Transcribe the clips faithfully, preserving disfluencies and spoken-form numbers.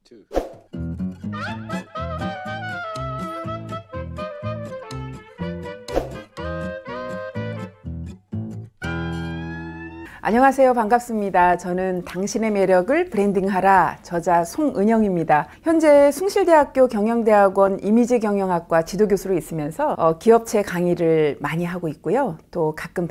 two. 안녕하세요. 반갑습니다. 저는 당신의 매력을 브랜딩하라 저자 송은영입니다. 현재 숭실대학교 경영대학원 이미지경영학과 지도교수로 있으면서 어, 기업체 강의를 많이 하고 있고요. 또 가끔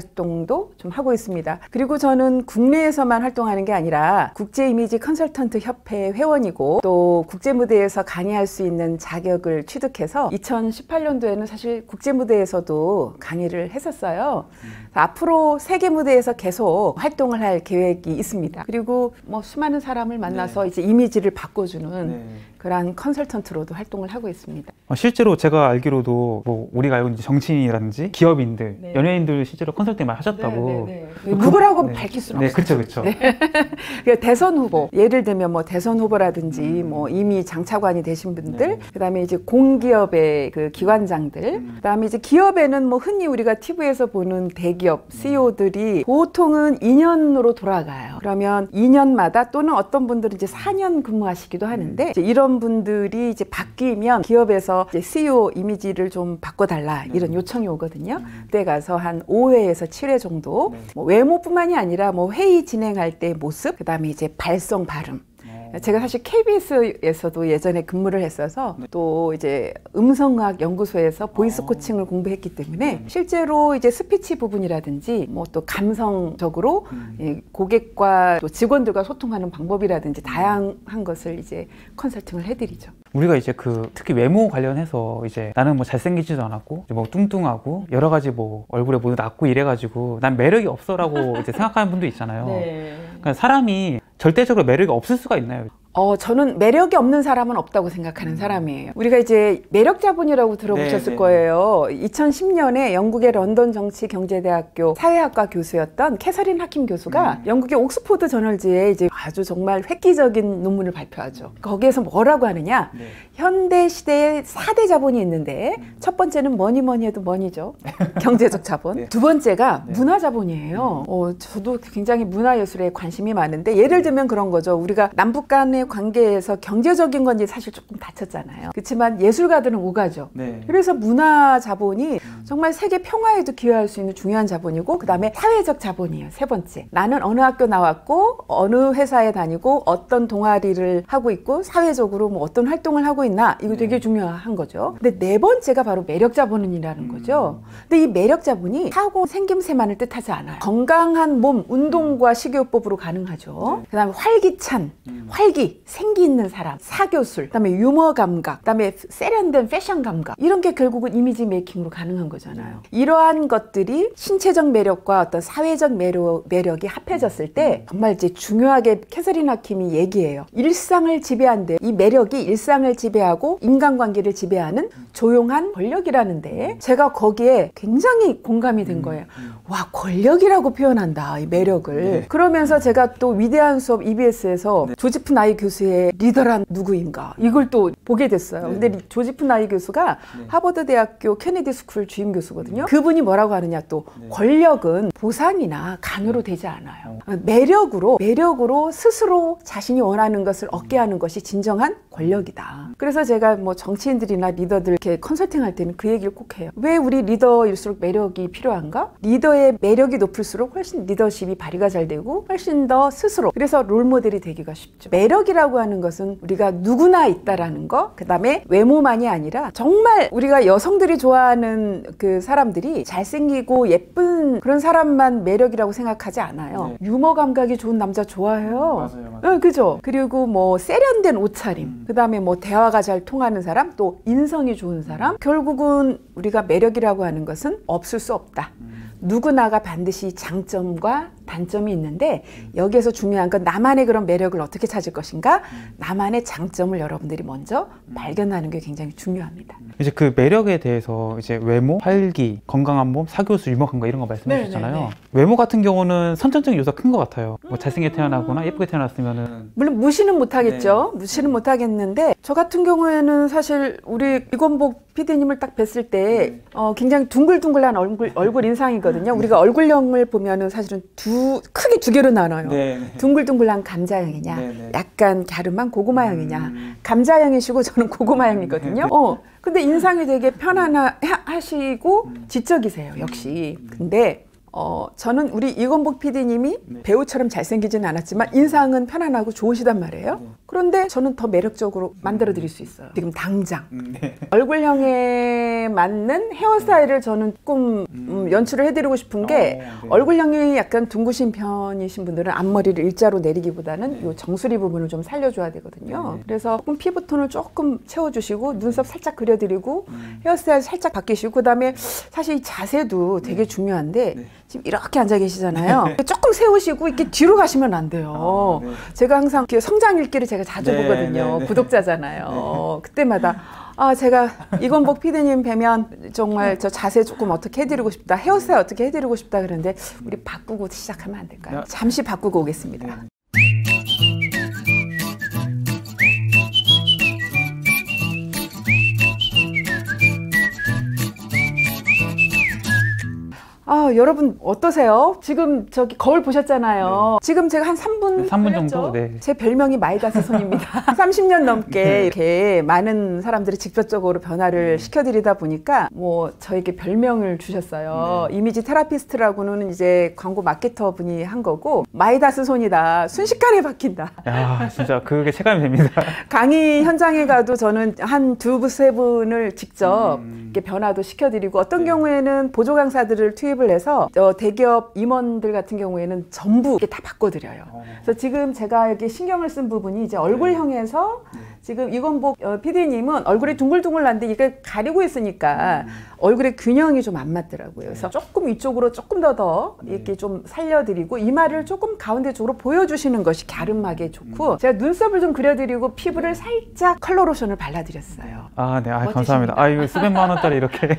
방송활동도 좀 하고 있습니다. 그리고 저는 국내에서만 활동하는 게 아니라 국제이미지 컨설턴트 협회 회원이고 또 국제무대에서 강의할 수 있는 자격을 취득해서 이천십팔 년도에는 사실 국제무대에서도 강의를 했었어요. 음. 앞으로 세계무대에서 계속 활동을 할 계획이 있습니다. 그리고 뭐 수많은 사람을 만나서 네. 이제 이미지를 바꿔주는 네. 그런 컨설턴트로도 활동을 하고 있습니다. 실제로 제가 알기로도 뭐 우리가 알고 있는 정치인이라든지 기업인들, 네. 연예인들 실제로 컨설팅 많이 하셨다고. 네, 네, 네. 누구라고 네. 밝힐 수는 네, 없어요. 그렇죠, 그렇죠. 네. 대선 후보, 네. 예를 들면 뭐 대선 후보라든지 음. 뭐 이미 장차관이 되신 분들, 네. 그다음에 이제 공기업의 그 기관장들, 음. 그다음에 이제 기업에는 뭐 흔히 우리가 티비에서 보는 대기업 씨이오들이 보통은 이 년으로 돌아가요. 그러면 이 년마다 또는 어떤 분들은 이제 사 년 근무하시기도 하는데 이제 이런 분들이 이제 바뀌면 기업에서 이제 씨이오 이미지를 좀 바꿔달라 이런 요청이 오거든요. 그때 가서 한 오 회에서 칠 회 정도 뭐 외모뿐만이 아니라 뭐 회의 진행할 때 모습, 그다음에 이제 발성, 발음. 제가 사실 케이비에스에서도 예전에 근무를 했어서 네. 또 이제 음성학 연구소에서 보이스 코칭을 공부했기 때문에 네. 실제로 이제 스피치 부분이라든지 뭐 또 감성적으로 음. 예, 고객과 또 직원들과 소통하는 방법이라든지 다양한 것을 이제 컨설팅을 해드리죠. 우리가 이제 그 특히 외모 관련해서 이제 나는 뭐 잘생기지도 않았고 뭐 뚱뚱하고 여러 가지 뭐 얼굴에 뭐 낮고 이래가지고 난 매력이 없어라고 이제 생각하는 분도 있잖아요. 네. 그러니까 사람이 절대적으로 매력이 없을 수가 있나요? 어, 저는 매력이 없는 사람은 없다고 생각하는 음. 사람이에요. 우리가 이제 매력자본이라고 들어보셨을 네, 네. 거예요. 이천십 년에 영국의 런던 정치경제대학교 사회학과 교수였던 캐서린 하킴 교수가 음. 영국의 옥스포드 저널지에 이제 아주 정말 획기적인 논문을 발표하죠. 거기에서 뭐라고 하느냐? 네. 현대 시대에 사 대 자본이 있는데 음. 첫 번째는 뭐니 뭐니 해도 머니죠. 경제적 자본. 네. 두 번째가 네. 문화 자본이에요. 음. 어, 저도 굉장히 문화예술에 관심이 많은데 예를 들면 그런 거죠. 우리가 남북 간의 관계에서 경제적인 건지 사실 조금 다쳤잖아요. 그렇지만 예술가들은 오가죠. 네. 그래서 문화 자본이 음. 정말 세계 평화에도 기여할 수 있는 중요한 자본이고 그 다음에 사회적 자본이에요. 세 번째. 나는 어느 학교 나왔고 어느 회사에 다니고 어떤 동아리를 하고 있고 사회적으로 뭐 어떤 활동을 하고 있나 이거 되게 네. 중요한 거죠. 근데 네 번째가 바로 매력 자본이라는 음. 거죠. 근데 이 매력 자본이 하고 생김새만을 뜻하지 않아요. 건강한 몸, 운동과 식이요법으로 가능하죠. 네. 그 다음에 활기찬, 음. 활기 생기 있는 사람, 사교술, 그다음에 유머 감각, 그다음에 세련된 패션 감각 이런 게 결국은 이미지 메이킹으로 가능한 거잖아요. 이러한 것들이 신체적 매력과 어떤 사회적 매력, 매력이 합해졌을 때 정말 이제 중요하게 캐서린 하킴이 얘기해요. 일상을 지배한대. 이 매력이 일상을 지배하고 인간관계를 지배하는 조용한 권력이라는데 제가 거기에 굉장히 공감이 된 거예요. 와, 권력이라고 표현한다, 이 매력을. 네. 그러면서 제가 또 위대한 수업 이비에스에서 네. 조지프 나이 교수의 리더란 누구인가 이걸 또 보게 됐어요. 네. 근데 조지프 나이 교수가 네. 하버드 대학교 케네디 스쿨 주임 교수거든요. 그분이 뭐라고 하느냐 또 네. 권력은 보상이나 강요로 되지 않아요. 매력으로 매력으로 스스로 자신이 원하는 것을 얻게 하는 것이 진정한 권력이다. 그래서 제가 뭐 정치인들이나 리더들 이렇게 컨설팅할 때는 그 얘기를 꼭 해요. 왜 우리 리더일수록 매력이 필요한가? 리더의 매력이 높을수록 훨씬 리더십이 발휘가 잘 되고 훨씬 더 스스로 그래서 롤모델이 되기가 쉽죠. 매력이라고 하는 것은 우리가 누구나 있다라는 거, 그 다음에 외모만이 아니라 정말 우리가 여성들이 좋아하는 그 사람들이 잘생기고 예쁜 그런 사람만 매력이라고 생각하지 않아요. 네. 유머 감각이 좋은 남자 좋아해요. 음, 맞아요, 맞아요. 네, 그죠? 그리고 뭐 세련된 옷차림, 음. 그 다음에 뭐 대화가 잘 통하는 사람, 또 인성이 좋은 사람. 음. 결국은 우리가 매력이라고 하는 것은 없을 수 없다. 음. 누구나가 반드시 장점과 단점이 있는데 여기에서 중요한 건 나만의 그런 매력을 어떻게 찾을 것인가, 나만의 장점을 여러분들이 먼저 발견하는 게 굉장히 중요합니다. 이제 그 매력에 대해서 이제 외모, 활기, 건강한 몸, 사교수, 유머 감각 이런 거 말씀해 주셨잖아요. 외모 같은 경우는 선천적인 요소가 큰 것 같아요. 뭐 잘생겨 태어나거나 예쁘게 태어났으면은 물론 무시는 못하겠죠. 네. 무시는 못하겠는데 저 같은 경우에는 사실 우리 이건복 피디님을 딱 뵀을 때 네. 어, 굉장히 둥글둥글한 얼굴 얼굴 인상이거든요. 우리가 얼굴형을 보면은 사실은 두 두 크게 두 개로 나눠요. 네. 둥글둥글한 감자향이냐, 네. 약간 갸름한 고구마향이냐. 음. 감자향이시고 저는 고구마향이거든요. 네. 어, 근데 인상이 되게 편안하시고 지적이세요, 역시. 근데 어, 저는 우리 이건복 피디님이 네. 배우처럼 잘생기지는 않았지만 인상은 편안하고 좋으시단 말이에요. 네. 그런데 저는 더 매력적으로 만들어 드릴 수 있어요. 지금 당장. 네. 얼굴형에 맞는 헤어스타일을 저는 조금 음, 연출을 해드리고 싶은 게 어, 네. 얼굴형이 약간 둥구신 편이신 분들은 앞머리를 일자로 내리기보다는 요 정수리 부분을 좀 살려줘야 되거든요. 네. 그래서 조금 피부톤을 조금 채워주시고 눈썹 살짝 그려드리고 음. 헤어스타일 살짝 바뀌시고 그 다음에 사실 이 자세도 되게 중요한데 네. 지금 이렇게 앉아 계시잖아요. 조금 세우시고 이렇게 뒤로 가시면 안 돼요. 아, 네. 제가 항상 이렇게 성장 일기를 제가 자주 네, 보거든요. 네, 네. 구독자잖아요. 그때마다 아 제가 이건복 피디님 뵈면 정말 저 자세 조금 어떻게 해드리고 싶다. 헤어스타일 어떻게 해드리고 싶다 그러는데 우리 바꾸고 시작하면 안 될까요? 잠시 바꾸고 오겠습니다. 아, 여러분 어떠세요? 지금 저기 거울 보셨잖아요. 네. 지금 제가 한 삼 분 삼 분 정도. 네. 제 별명이 마이다스 손입니다. 삼십 년 넘게 네. 이렇게 많은 사람들이 직접적으로 변화를 네. 시켜드리다 보니까 뭐 저에게 별명을 주셨어요. 네. 이미지 테라피스트라고는 이제 광고 마케터 분이 한 거고 마이다스 손이다. 순식간에 바뀐다. 야, 진짜 그게 체감이 됩니다. 강의 현장에 가도 저는 한 두 세 분을 직접 음. 이렇게 변화도 시켜드리고 어떤 네. 경우에는 보조 강사들을 투입 을 해서 어, 대기업 임원들 같은 경우에는 전부 이렇게 다 바꿔드려요. 어. 그래서 지금 제가 여기 신경을 쓴 부분이 이제 얼굴형에서 네. 지금 이건복 어, 피디님은 얼굴이 둥글둥글한데 이게 가리고 있으니까 음. 얼굴의 균형이 좀 안 맞더라고요. 그래서 조금 이쪽으로 조금 더 더 네. 이렇게 좀 살려드리고 이마를 조금 가운데 쪽으로 보여주시는 것이 갸름하게 좋고 음. 제가 눈썹을 좀 그려드리고 피부를 살짝 컬러 로션을 발라드렸어요. 아, 네, 아, 멋지십니다. 감사합니다. 아, 이거 수백만 원짜리 이렇게.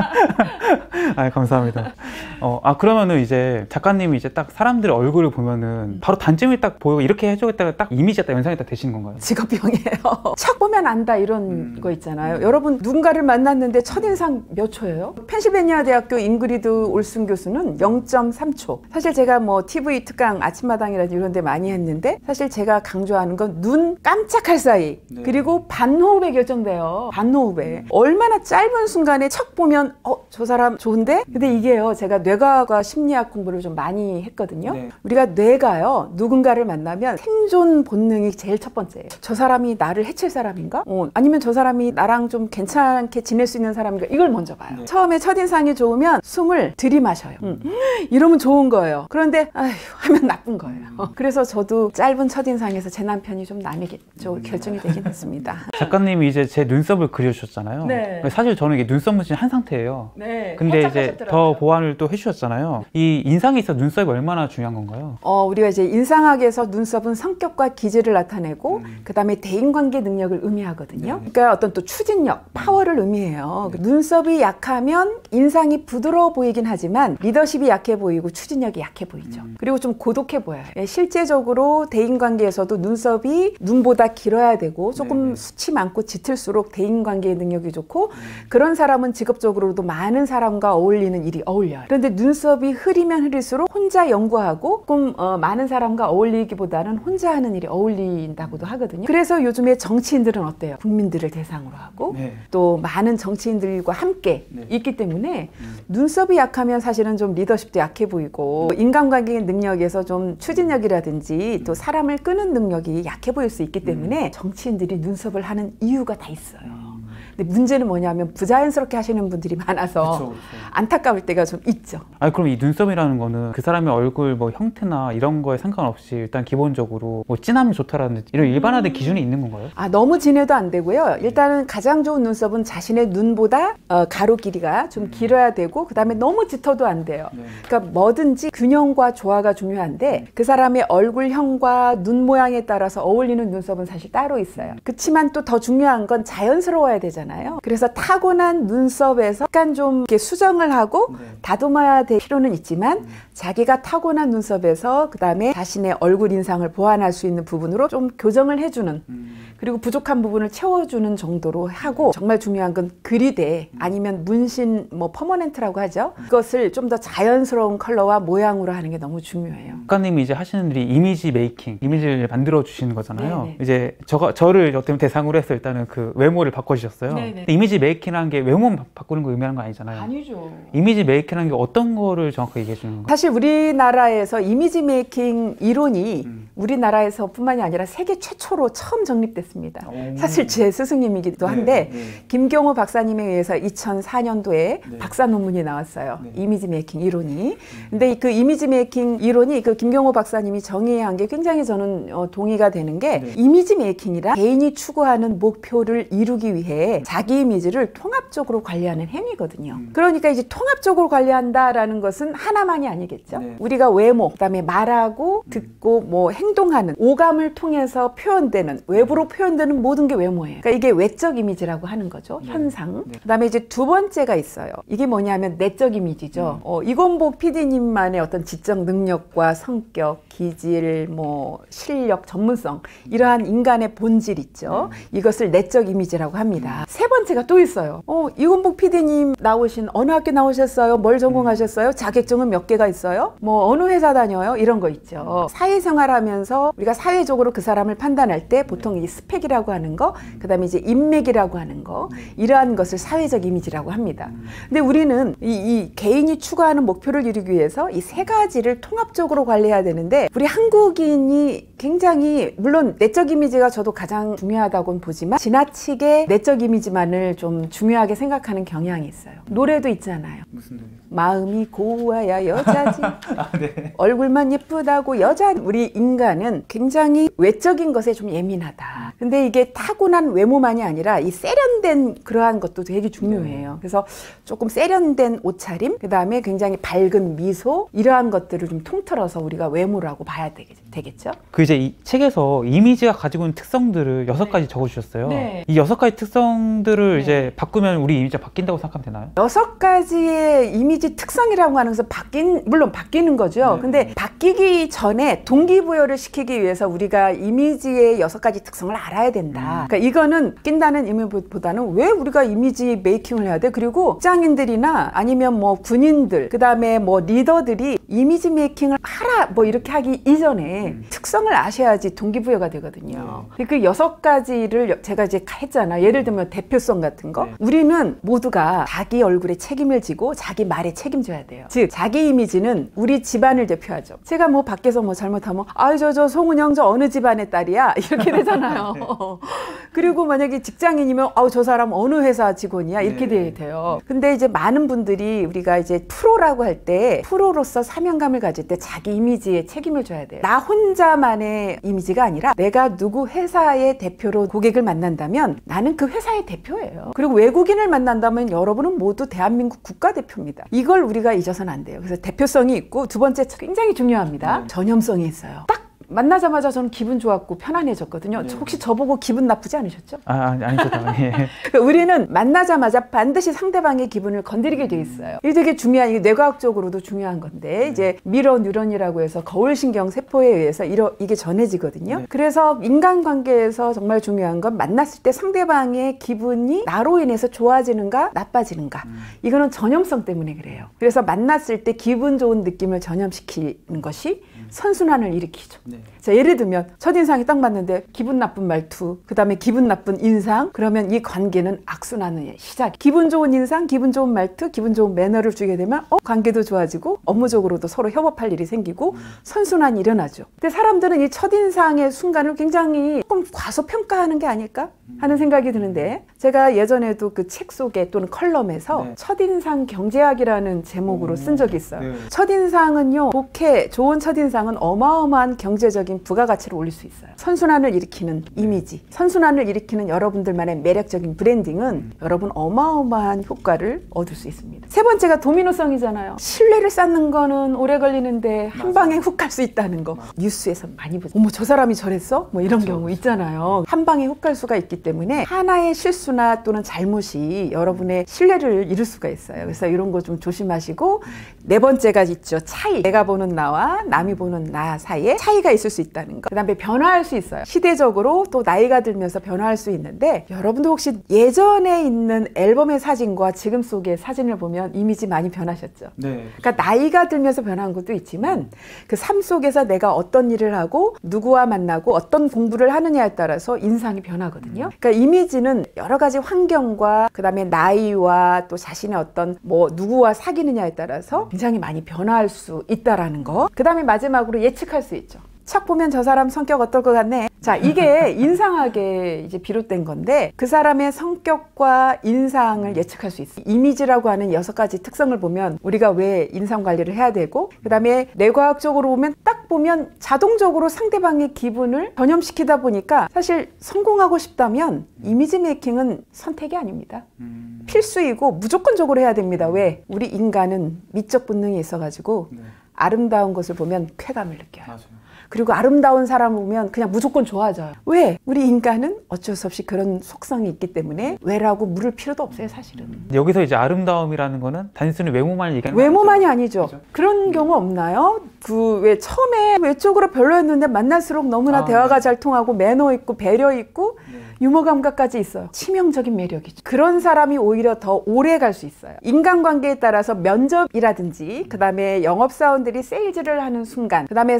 아, 감사합니다. 어, 아, 그러면은 이제 작가님이 이제 딱 사람들의 얼굴을 보면은 바로 단점이 딱 보이고 이렇게 해주겠다가 딱 이미지가 딱 연상이 딱 되시는 건가요? 직업병이에요. 척 보면 안다 이런 음. 거 있잖아요. 여러분 누군가를 만났는데 첫인상 몇 초예요? 펜실베니아 대학교 잉그리드 올슨 교수는 영 점 삼 초. 사실 제가 뭐 티비 특강 아침마당이라든지 이런 데 많이 했는데 사실 제가 강조하는 건 눈 깜짝할 사이 네. 그리고 반호흡에 결정돼요. 반호흡에. 얼마나 짧은 순간에 척 보면 어, 저 사람 좋은데? 근데 이게요. 제가 뇌과학과 심리학 공부를 좀 많이 했거든요. 네. 우리가 뇌가요. 누군가를 만나면 생존 본능이 제일 첫 번째예요. 저 사람이 나를 해칠 사람인가? 어, 아니면 저 사람이 나랑 좀 괜찮게 지낼 수 있는 사람인가? 이걸 먼저 봐요. 네. 처음에 첫인상이 좋으면 숨을 들이마셔요. 음. 이러면 좋은 거예요. 그런데 아휴 하면 나쁜 거예요. 어, 그래서 저도 짧은 첫인상에서 제 남편이 좀 남의 게, 좀 결정이 되긴 했습니다. 작가님이 이제 제 눈썹을 그려주셨잖아요. 네. 사실 저는 이게 눈썹 문신 한 상태예요. 네. 근데 이제 더 보완을 또 해주셨잖아요. 이 인상에 있어 눈썹이 얼마나 중요한 건가요? 어, 우리가 이제 인상학에서 눈썹은 성격과 기질을 나타내고 음. 그 다음에 대인관계 능력을 의미하거든요. 네. 그러니까 어떤 또 추진력, 파워를 의미해요. 네. 눈썹이 약하면 인상이 부드러워 보이긴 하지만 리더십이 약해 보이고 추진력이 약해 보이죠. 음. 그리고 좀 고독해 보여요. 실제적으로 대인관계에서도 눈썹이 눈보다 길어야 되고 조금 네. 숱이 많고 짙을수록 대인관계 능력이 좋고 음. 그런 사람은 직업적으로도 많은 사람과 어울리는 일이 어울려요. 그런데 눈썹이 흐리면 흐릴수록 혼자 연구하고 조금 어, 많은 사람과 어울리기보다는 혼자 하는 일이 어울린다고도 하거든요. 그래서 요즘에 정치인들은 어때요? 국민들을 대상으로 하고 네. 또 많은 정치인들과 함께 네. 있기 때문에 음. 눈썹이 약하면 사실은 좀 리더십도 약해 보이고 인간관계 능력에서 좀 추진력이라든지 또 사람을 끄는 능력이 약해 보일 수 있기 때문에 정치인들이 눈썹을 하는 이유가 다 있어요. 근데 문제는 뭐냐면 부자연스럽게 하시는 분들이 많아서 그쵸, 그쵸. 안타까울 때가 좀 있죠. 아니 그럼 이 눈썹이라는 거는 그 사람의 얼굴 뭐 형태나 이런 거에 상관없이 일단 기본적으로 뭐 진하면 좋다라는 이런 일반화된 기준이 있는 건가요? 아 너무 진해도 안 되고요. 일단은 가장 좋은 눈썹은 자신의 눈보다 어, 가로 길이가 좀 길어야 되고 그 다음에 너무 짙어도 안 돼요. 네. 그러니까 뭐든지 균형과 조화가 중요한데 그 사람의 얼굴형과 눈 모양에 따라서 어울리는 눈썹은 사실 따로 있어요. 그렇지만 또 더 중요한 건 자연스러워야 되잖아요. 있잖아요. 그래서 타고난 눈썹에서 약간 좀 이렇게 수정을 하고 네. 다듬어야 될 필요는 있지만 음. 자기가 타고난 눈썹에서 그 다음에 자신의 얼굴 인상을 보완할 수 있는 부분으로 좀 교정을 해주는 음. 그리고 부족한 부분을 채워주는 정도로 하고 정말 중요한 건 그리대 아니면 문신 뭐 퍼머넨트라고 하죠. 그것을 좀 더 자연스러운 컬러와 모양으로 하는 게 너무 중요해요. 작가님이 이제 하시는 일이 이미지 메이킹, 이미지를 만들어 주시는 거잖아요. 네네. 이제 저가 저를 어떻게 대상으로 해서 일단은 그 외모를 바꿔주셨어요. 이미지 메이킹이라는 게 외모 바꾸는 거 의미하는 거 아니잖아요. 아니죠. 이미지 메이킹이라는 게 어떤 거를 정확하게 얘기해 주는 거예요? 사실 우리나라에서 이미지 메이킹 이론이 음. 우리나라에서뿐만이 아니라 세계 최초로 처음 정립됐습니다. 오. 사실 제 스승님이기도 한데 네, 네. 김경호 박사님에 의해서 이천사 년도에 네. 박사 논문이 나왔어요. 네. 이미지 메이킹 이론이. 음. 근데 그 이미지 메이킹 이론이 그 김경호 박사님이 정의한 게 굉장히 저는 어, 동의가 되는 게 네. 이미지 메이킹이란 개인이 추구하는 목표를 이루기 위해 자기 이미지를 통합적으로 관리하는 행위거든요. 음. 그러니까 이제 통합적으로 관리한다라는 것은 하나만이 아니겠죠. 네. 우리가 외모, 그다음에 말하고 듣고 뭐 행동하는 오감을 통해서 표현되는 외부로 표현되는 모든 게 외모예요. 그러니까 이게 외적 이미지라고 하는 거죠. 네. 현상. 네. 그다음에 이제 두 번째가 있어요. 이게 뭐냐면 내적 이미지죠. 음. 어, 이건복 피디님만의 어떤 지적 능력과 성격, 기질, 뭐 실력, 전문성 이러한 인간의 본질 있죠. 음. 이것을 내적 이미지라고 합니다. 음. 세 번째가 또 있어요. 어, 이건복 피디님 나오신 어느 학교 나오셨어요? 뭘 전공하셨어요? 자격증은 몇 개가 있어요? 뭐 어느 회사 다녀요? 이런 거 있죠. 사회생활하면서 우리가 사회적으로 그 사람을 판단할 때 보통 이 스펙이라고 하는 거, 그 다음에 이제 인맥이라고 하는 거, 이러한 것을 사회적 이미지라고 합니다. 근데 우리는 이, 이 개인이 추구하는 목표를 이루기 위해서 이 세 가지를 통합적으로 관리해야 되는데 우리 한국인이 굉장히 물론 내적 이미지가 저도 가장 중요하다고는 보지만 지나치게 내적 이미지만을 좀 중요하게 생각하는 경향이 있어요. 노래도 있잖아요. 무슨 노래? 마음이 고와야 여자지. 아, 네. 얼굴만 예쁘다고 여자. 우리 인간은 굉장히 외적인 것에 좀 예민하다. 근데 이게 타고난 외모만이 아니라 이 세련된 그러한 것도 되게 중요해요. 네. 그래서 조금 세련된 옷차림, 그 다음에 굉장히 밝은 미소 이러한 것들을 좀 통틀어서 우리가 외모라고 봐야 되겠죠. 그 이제 이 책에서 이미지가 가지고 있는 특성들을 여섯 가지 네. 적어주셨어요. 네. 이 여섯 가지 특성들을 네. 이제 바꾸면 우리 이미지가 바뀐다고 생각하면 되나요? 여섯 가지의 이미지 특성이라고 하는 것은 바뀐 물론 바뀌는 거죠. 네. 근데 바뀌기 전에 동기부여를 시키기 위해서 우리가 이미지의 여섯 가지 특성을 알아야 된다. 음. 그러니까 이거는 낀다는 의미보다는 왜 우리가 이미지 메이킹을 해야 돼? 그리고 직장인들이나 아니면 뭐 군인들, 그 다음에 뭐 리더들이 이미지 메이킹을 하라 뭐 이렇게 하기 이전에 음. 특성을 아셔야지 동기부여가 되거든요. 네. 그 여섯 가지를 제가 이제 했잖아. 예를 들면 대표성 같은 거. 네. 우리는 모두가 자기 얼굴에 책임을 지고 자기 말에 책임져야 돼요. 즉 자기 이미지는 우리 집안을 대표하죠. 제가 뭐 밖에서 뭐 잘못하면 아유 저 저 송은영 저 어느 집안의 딸이야 이렇게 되잖아요. 네. 그리고 만약에 직장인이면 아우 저 사람 어느 회사 직원이야 이렇게 네. 돼요. 근데 이제 많은 분들이 우리가 이제 프로라고 할 때 프로로서 사명감을 가질 때 자기 이미지에 책임을 져야 돼요. 나 혼자만의 이미지가 아니라 내가 누구 회사의 대표로 고객을 만난다면 나는 그 회사의 대표예요. 그리고 외국인을 만난다면 여러분은 모두 대한민국 국가대표입니다. 이걸 우리가 잊어서는 안 돼요. 그래서 대표성이 있고 두 번째 굉장히 중요합니다. 네. 전염성이 있어요. 딱 만나자마자 저는 기분 좋았고 편안해졌거든요. 네. 혹시 저보고 기분 나쁘지 않으셨죠? 아, 아니, 아니죠. 예. 그러니까 우리는 만나자마자 반드시 상대방의 기분을 건드리게 돼 있어요. 이게 되게 중요한, 이게 뇌과학적으로도 중요한 건데, 네. 이제 미러 뉴런이라고 해서 거울신경 세포에 의해서 이러, 이게 전해지거든요. 네. 그래서 인간관계에서 정말 중요한 건 만났을 때 상대방의 기분이 나로 인해서 좋아지는가 나빠지는가. 음. 이거는 전염성 때문에 그래요. 그래서 만났을 때 기분 좋은 느낌을 전염시키는 것이 선순환을 일으키죠. 네. 자, 예를 들면 첫인상이 딱 맞는데 기분 나쁜 말투, 그 다음에 기분 나쁜 인상, 그러면 이 관계는 악순환의 시작. 기분 좋은 인상, 기분 좋은 말투, 기분 좋은 매너를 주게 되면 어? 관계도 좋아지고 업무적으로도 서로 협업할 일이 생기고 음. 선순환이 일어나죠. 근데 사람들은 이 첫인상의 순간을 굉장히 조금 과소평가하는 게 아닐까 하는 생각이 드는데, 제가 예전에도 그 책 속에 또는 컬럼에서 네. 첫인상 경제학이라는 제목으로 오. 쓴 적이 있어요. 네. 첫인상은요, 좋게 좋은 첫인상 인상은 어마어마한 경제적인 부가가치를 올릴 수 있어요. 선순환을 일으키는 이미지, 선순환을 일으키는 여러분들만의 매력적인 브랜딩은 음. 여러분 어마어마한 효과를 얻을 수 있습니다. 세 번째가 도미노성이잖아요. 신뢰를 쌓는 거는 오래 걸리는데 한 방에 훅 갈 수 있다는 거. 맞아. 뉴스에서 많이 보죠. 어머, 저 사람이 저랬어? 뭐 이런 그렇죠. 경우 있잖아요. 한 방에 훅 갈 수가 있기 때문에 하나의 실수나 또는 잘못이 여러분의 신뢰를 잃을 수가 있어요. 그래서 이런 거 좀 조심하시고 음. 네 번째가 있죠. 차이. 내가 보는 나와 남이 보는 나 사이에 차이가 있을 수 있다는 거. 그 다음에 변화할 수 있어요. 시대적으로 또 나이가 들면서 변화할 수 있는데 여러분도 혹시 예전에 있는 앨범의 사진과 지금 속의 사진을 보면 이미지 많이 변하셨죠? 네. 그러니까 나이가 들면서 변한 것도 있지만 그 삶 속에서 내가 어떤 일을 하고 누구와 만나고 어떤 공부를 하느냐에 따라서 인상이 변하거든요. 그러니까 이미지는 여러 가지 환경과 그 다음에 나이와 또 자신의 어떤 뭐 누구와 사귀느냐에 따라서 굉장히 많이 변화할 수 있다라는 거. 그 다음에 마지막으로 예측할 수 있죠. 척 보면 저 사람 성격 어떨 것 같네. 자, 이게 인상학에 이제 비롯된 건데 그 사람의 성격과 인상을 예측할 수 있어요. 이미지라고 하는 여섯 가지 특성을 보면 우리가 왜 인상 관리를 해야 되고 그 다음에 뇌과학적으로 보면 딱 보면 자동적으로 상대방의 기분을 전염시키다 보니까 사실 성공하고 싶다면 이미지 메이킹은 선택이 아닙니다. 음... 필수이고 무조건적으로 해야 됩니다. 왜? 우리 인간은 미적 본능이 있어가지고 네. 아름다운 것을 보면 쾌감을 느껴요. 맞아요. 그리고 아름다운 사람을 보면 그냥 무조건 좋아져요. 왜? 우리 인간은 어쩔 수 없이 그런 속성이 있기 때문에 왜라고 물을 필요도 없어요, 사실은. 여기서 이제 아름다움이라는 거는 단순히 외모만 얘기하는 외모만이 아니죠. 그렇죠? 그런 경우 없나요? 그 왜 처음에 외적으로 별로였는데 만날수록 너무나 아, 대화가 네. 잘 통하고 매너 있고 배려 있고 네. 유머 감각까지 있어요. 치명적인 매력이죠. 그런 사람이 오히려 더 오래 갈 수 있어요. 인간관계에 따라서 면접이라든지 그 다음에 영업사원들이 세일즈를 하는 순간 그 다음에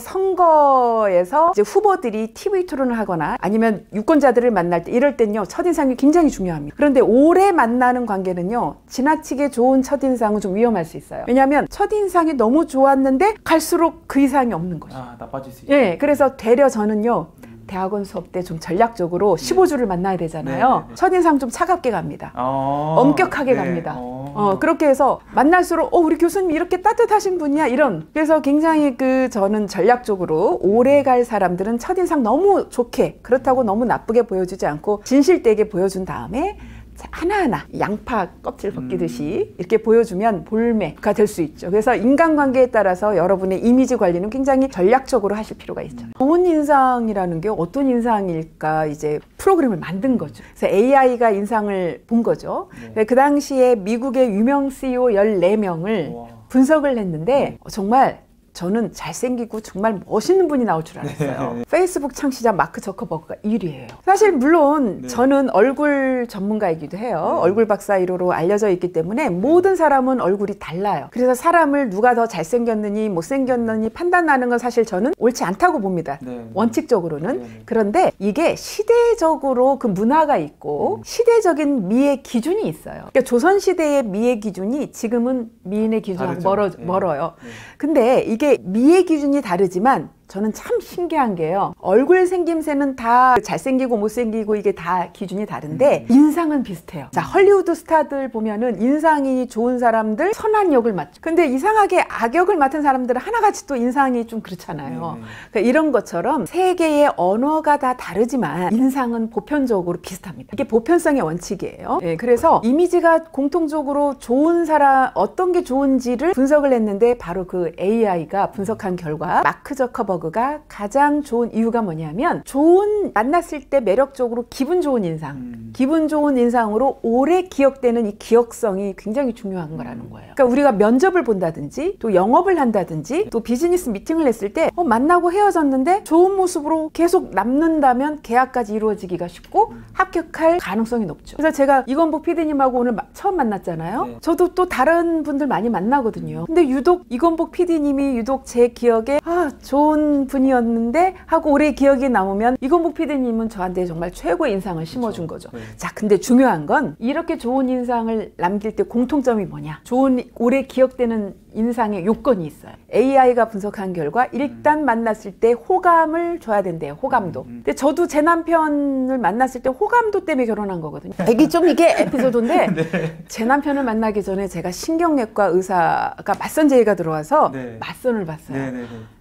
선거에서 이제 후보들이 티비 토론을 하거나 아니면 유권자들을 만날 때 이럴 땐요 첫인상이 굉장히 중요합니다. 그런데 오래 만나는 관계는요 지나치게 좋은 첫인상은 좀 위험할 수 있어요. 왜냐하면 첫인상이 너무 좋았는데 갈수록 그 이상이 없는 거죠. 아, 나빠질 수 있죠. 예, 그래서 되려 저는요 대학원 수업 때 좀 전략적으로 네. 십오 주를 만나야 되잖아요. 네, 네, 네. 첫인상 좀 차갑게 갑니다. 어, 엄격하게 네. 갑니다. 어. 어, 그렇게 해서 만날수록 어, 우리 교수님 이렇게 따뜻하신 분이야 이런. 그래서 굉장히 그 저는 전략적으로 오래 갈 사람들은 첫인상 너무 좋게 그렇다고 너무 나쁘게 보여주지 않고 진실되게 보여준 다음에 하나하나 양파 껍질 벗기듯이 음. 이렇게 보여주면 볼매가 될 수 있죠. 그래서 인간관계에 따라서 여러분의 이미지 관리는 굉장히 전략적으로 하실 필요가 있죠. 음. 좋은 인상이라는 게 어떤 인상일까 이제 프로그램을 만든 거죠. 그래서 에이아이가 인상을 본 거죠. 네. 그 당시에 미국의 유명 씨이오 열네 명을 우와. 분석을 했는데 음. 정말 저는 잘생기고 정말 멋있는 분이 나올 줄 알았어요. 네. 페이스북 창시자 마크 저커버그가 일 위예요. 사실 물론 네. 저는 얼굴 전문가이기도 해요. 네. 얼굴 박사 일 호로 알려져 있기 때문에 모든 사람은 얼굴이 달라요. 그래서 사람을 누가 더 잘생겼느니 못생겼느니 판단하는 건 사실 저는 옳지 않다고 봅니다. 네. 원칙적으로는. 네. 그런데 이게 시대적으로 그 문화가 있고 음. 시대적인 미의 기준이 있어요. 그러니까 조선시대의 미의 기준이 지금은 미인의 기준하고 멀어, 네. 멀어요. 네. 근데 이게 미의 기준이 다르지만 저는 참 신기한 게요. 얼굴 생김새는 다 잘생기고 못생기고 이게 다 기준이 다른데 음. 인상은 비슷해요. 자, 헐리우드 스타들 보면은 인상이 좋은 사람들 선한 역을 맡죠. 근데 이상하게 악역을 맡은 사람들은 하나같이 또 인상이 좀 그렇잖아요. 음. 그러니까 이런 것처럼 세계의 언어가 다 다르지만 인상은 보편적으로 비슷합니다. 이게 보편성의 원칙이에요. 네, 그래서 이미지가 공통적으로 좋은 사람 어떤 게 좋은지를 분석을 했는데 바로 그 에이아이가 분석한 결과 마크 저커버그 가 가장 좋은 이유가 뭐냐면 좋은 만났을 때 매력적으로 기분 좋은 인상 음. 기분 좋은 인상으로 오래 기억되는 이 기억성이 굉장히 중요한 거라는 거예요. 그러니까 우리가 면접을 본다든지 또 영업을 한다든지 또 비즈니스 미팅을 했을 때 어, 만나고 헤어졌는데 좋은 모습으로 계속 남는다면 계약까지 이루어지기가 쉽고 음. 합격할 가능성이 높죠. 그래서 제가 이건복 피디님하고 오늘 마, 처음 만났잖아요. 네. 저도 또 다른 분들 많이 만나거든요. 근데 유독 이건복 피디님이 유독 제 기억에 아 좋은 분이었는데 하고 오래 기억이 남으면 이건복 피디님은 저한테 정말 최고의 인상을 심어준 거죠. 네. 자, 근데 중요한 건 이렇게 좋은 인상을 남길 때 공통점이 뭐냐? 좋은 오래 기억되는 인상의 요건이 있어요. 에이아이가 분석한 결과 일단 음. 만났을 때 호감을 줘야 된대요. 호감도. 음. 근데 저도 제 남편을 만났을 때 호감도 때문에 결혼한 거거든요. 이게 좀 이게 에피소드인데 네. 제 남편을 만나기 전에 제가 신경내과 의사가 맞선 제의가 들어와서 네. 맞선을 봤어요. 네, 네, 네.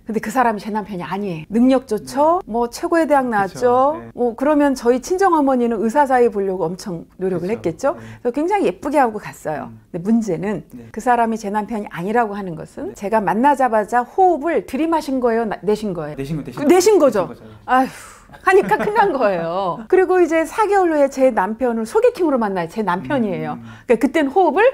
근데 그 사람이 제 남편이 아니에요. 능력 좋죠. 네. 뭐 최고의 대학 나왔죠. 네. 뭐 그러면 저희 친정어머니는 의사 사이 보려고 엄청 노력을 그쵸. 했겠죠. 네. 그래서 굉장히 예쁘게 하고 갔어요. 음. 근데 문제는 네. 그 사람이 제 남편이 아니라고 하는 것은 네. 제가 만나자마자 호흡을 들이마신 거예요, 나, 내신 거예요. 내신 거 내신, 그, 내신 거죠. 내신 아휴. 하니까 끝난 거예요. 그리고 이제 사 개월 후에 제 남편을 소개팅으로 만나요. 제 남편이에요. 음. 그러니까 그땐 호흡을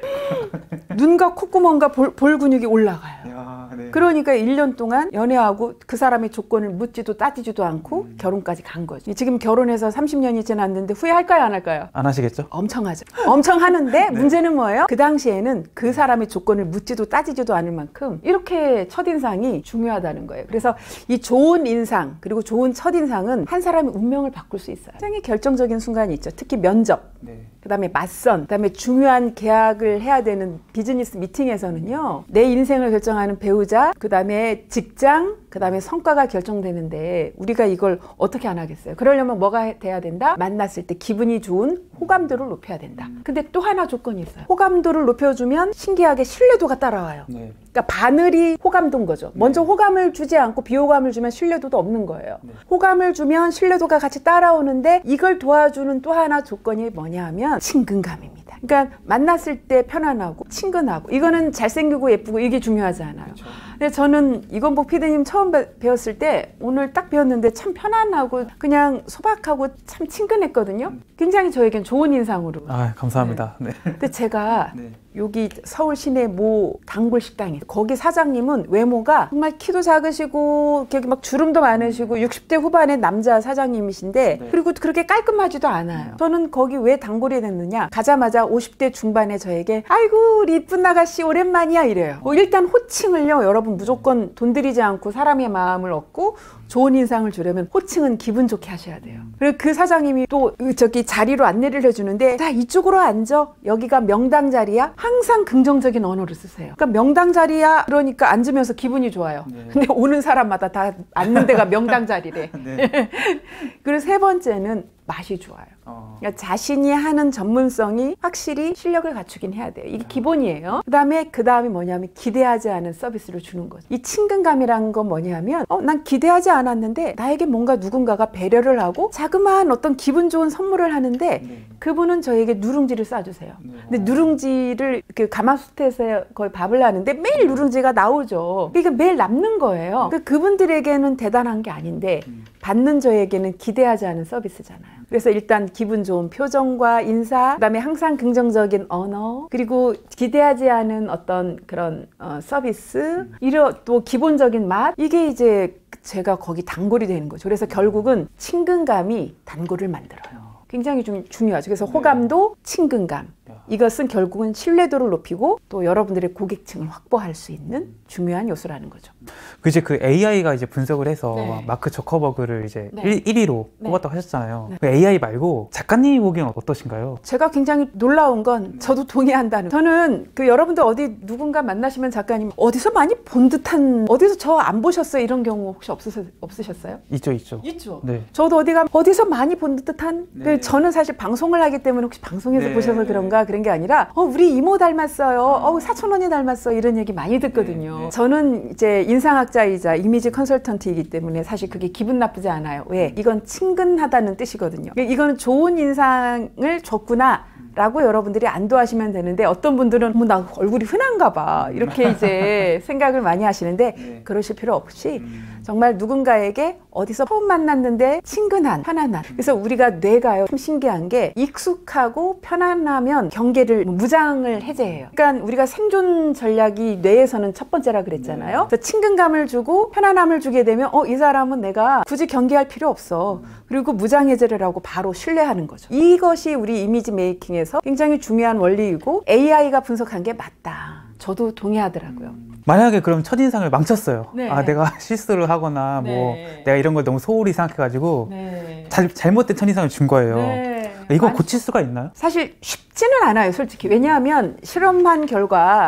눈과 콧구멍과 볼, 볼 근육이 올라가요. 야, 네. 그러니까 일 년 동안 연애하고 그 사람의 조건을 묻지도 따지지도 않고 음. 결혼까지 간 거죠. 지금 결혼해서 삼십 년이 지났는데 후회할까요, 안 할까요? 안 하시겠죠? 엄청 하죠. 엄청 하는데 네. 문제는 뭐예요? 그 당시에는 그 사람의 조건을 묻지도 따지지도 않을 만큼 이렇게 첫인상이 중요하다는 거예요. 그래서 이 좋은 인상 그리고 좋은 첫인상은 한 사람의 운명을 바꿀 수 있어요. 굉장히 결정적인 순간이 있죠. 특히 면접, 네. 그 다음에 맞선, 그 다음에 중요한 계약을 해야 되는 비즈니스 미팅에서는요. 내 인생을 결정하는 배우자, 그 다음에 직장, 그 다음에 성과가 결정되는데 우리가 이걸 어떻게 안 하겠어요? 그러려면 뭐가 돼야 된다? 만났을 때 기분이 좋은 호감도를 높여야 된다. 근데 또 하나 조건이 있어요. 호감도를 높여주면 신기하게 신뢰도가 따라와요. 네. 그러니까 바늘이 호감도인 거죠. 네. 먼저 호감을 주지 않고 비호감을 주면 신뢰도도 없는 거예요. 네. 호감을 주면 신뢰도가 같이 따라오는데 이걸 도와주는 또 하나 조건이 뭐냐 하면 친근감입니다. 그러니까 만났을 때 편안하고 친근하고 이거는 잘생기고 예쁘고 이게 중요하지 않아요. 그렇죠. 근데 저는 이건복 피디님 처음 배웠을 때 오늘 딱 배웠는데 참 편안하고 그냥 소박하고 참 친근했거든요. 굉장히 저에겐 좋은 인상으로. 아, 감사합니다. 네. 네. 근데 제가 네. 여기 서울 시내 모 단골 식당이 거기 사장님은 외모가 정말 키도 작으시고 이렇게 막 주름도 많으시고 육십 대 후반의 남자 사장님이신데 네. 그리고 그렇게 깔끔하지도 않아요. 저는 거기 왜 단골이 됐느냐 가자마자 오십 대 중반에 저에게 아이고 우리 이쁜 아가씨 오랜만이야 이래요. 뭐 일단 호칭을요 여러분 무조건 돈 들이지 않고 사람의 마음을 얻고 좋은 인상을 주려면 호칭은 기분 좋게 하셔야 돼요. 그리고 그 사장님이 또 저기 자리로 안내를 해주는데 자 이쪽으로 앉아 여기가 명당 자리야. 항상 긍정적인 언어를 쓰세요. 그러니까 명당 자리야 그러니까 앉으면서 기분이 좋아요. 네. 근데 오는 사람마다 다 앉는 데가 명당 자리래. 네. 그리고 세 번째는 맛이 좋아요. 어. 그러니까 자신이 하는 전문성이 확실히 실력을 갖추긴 해야 돼요. 이게 기본이에요. 그다음에 그다음이 뭐냐면 기대하지 않은 서비스를 주는 거죠. 이 친근감이라는 건 뭐냐면 어, 난 기대하지 않았는데 나에게 뭔가 누군가가 배려를 하고 자그마한 어떤 기분 좋은 선물을 하는데 네. 그분은 저에게 누룽지를 싸주세요. 네. 근데 누룽지를 그 가마솥에서 거의 밥을 하는데 매일 누룽지가 나오죠. 그러니까 매일 남는 거예요. 그러니까 그분들에게는 대단한 게 아닌데 받는 저에게는 기대하지 않은 서비스잖아요. 그래서 일단 기분 좋은 표정과 인사, 그다음에 항상 긍정적인 언어, 그리고 기대하지 않은 어떤 그런 어, 서비스, 이런 또 기본적인 맛, 이게 이제 제가 거기 단골이 되는 거죠. 그래서 결국은 친근감이 단골을 만들어요. 굉장히 좀 중요하죠. 그래서 호감도, 친근감. 이것은 결국은 신뢰도를 높이고 또 여러분들의 고객층을 확보할 수 있는 중요한 요소라는 거죠. 그 이제 그 에이아이가 이제 분석을 해서 네. 마크 저커버그를 이제 네. 일 위로 네. 꼽았다고 하셨잖아요. 네. 그 에이아이 말고 작가님이 보기엔 어떠신가요? 제가 굉장히 놀라운 건 저도 동의한다는. 저는 그 여러분들 어디 누군가 만나시면 작가님 어디서 많이 본 듯한 어디서 저 안 보셨어요 이런 경우 혹시 없으셨, 없으셨어요? 있죠, 있죠. 있죠. 네. 저도 어디가 어디서 많이 본 듯한. 네. 그 저는 사실 방송을 하기 때문에 혹시 방송에서 네. 보셔서 그런가 그런 게 아니라 어 우리 이모 닮았어요. 어 사촌 언니 닮았어. 이런 얘기 많이 듣거든요. 네. 네. 저는 이제 인상학자이자 이미지 컨설턴트이기 때문에 사실 그게 기분 나쁘지 않아요. 왜? 이건 친근하다는 뜻이거든요. 이거는 좋은 인상을 줬구나 라고 여러분들이 안도하시면 되는데 어떤 분들은 뭐 나 얼굴이 흔한가 봐 이렇게 이제 생각을 많이 하시는데 네. 그러실 필요 없이 음. 정말 누군가에게 어디서 처음 만났는데 친근한, 편안한. 그래서 우리가 뇌가요 좀 신기한 게 익숙하고 편안하면 경계를 무장을 해제해요. 그러니까 우리가 생존 전략이 뇌에서는 첫 번째라 그랬잖아요. 네. 그래서 친근감을 주고 편안함을 주게 되면 어, 이 사람은 내가 굳이 경계할 필요 없어. 음. 그리고 무장 해제를 하고 바로 신뢰하는 거죠. 이것이 우리 이미지 메이킹에서 굉장히 중요한 원리이고 에이아이가 분석한 게 맞다. 저도 동의하더라고요. 음. 만약에 그럼 첫인상을 망쳤어요. 네. 아 내가 실수를 하거나 뭐 네. 내가 이런 걸 너무 소홀히 생각해가지고 네. 잘, 잘못된 첫인상을 준 거예요. 네. 이거 고칠 수가 있나요? 사실 쉽지는 않아요, 솔직히. 왜냐하면 실험한 결과 네.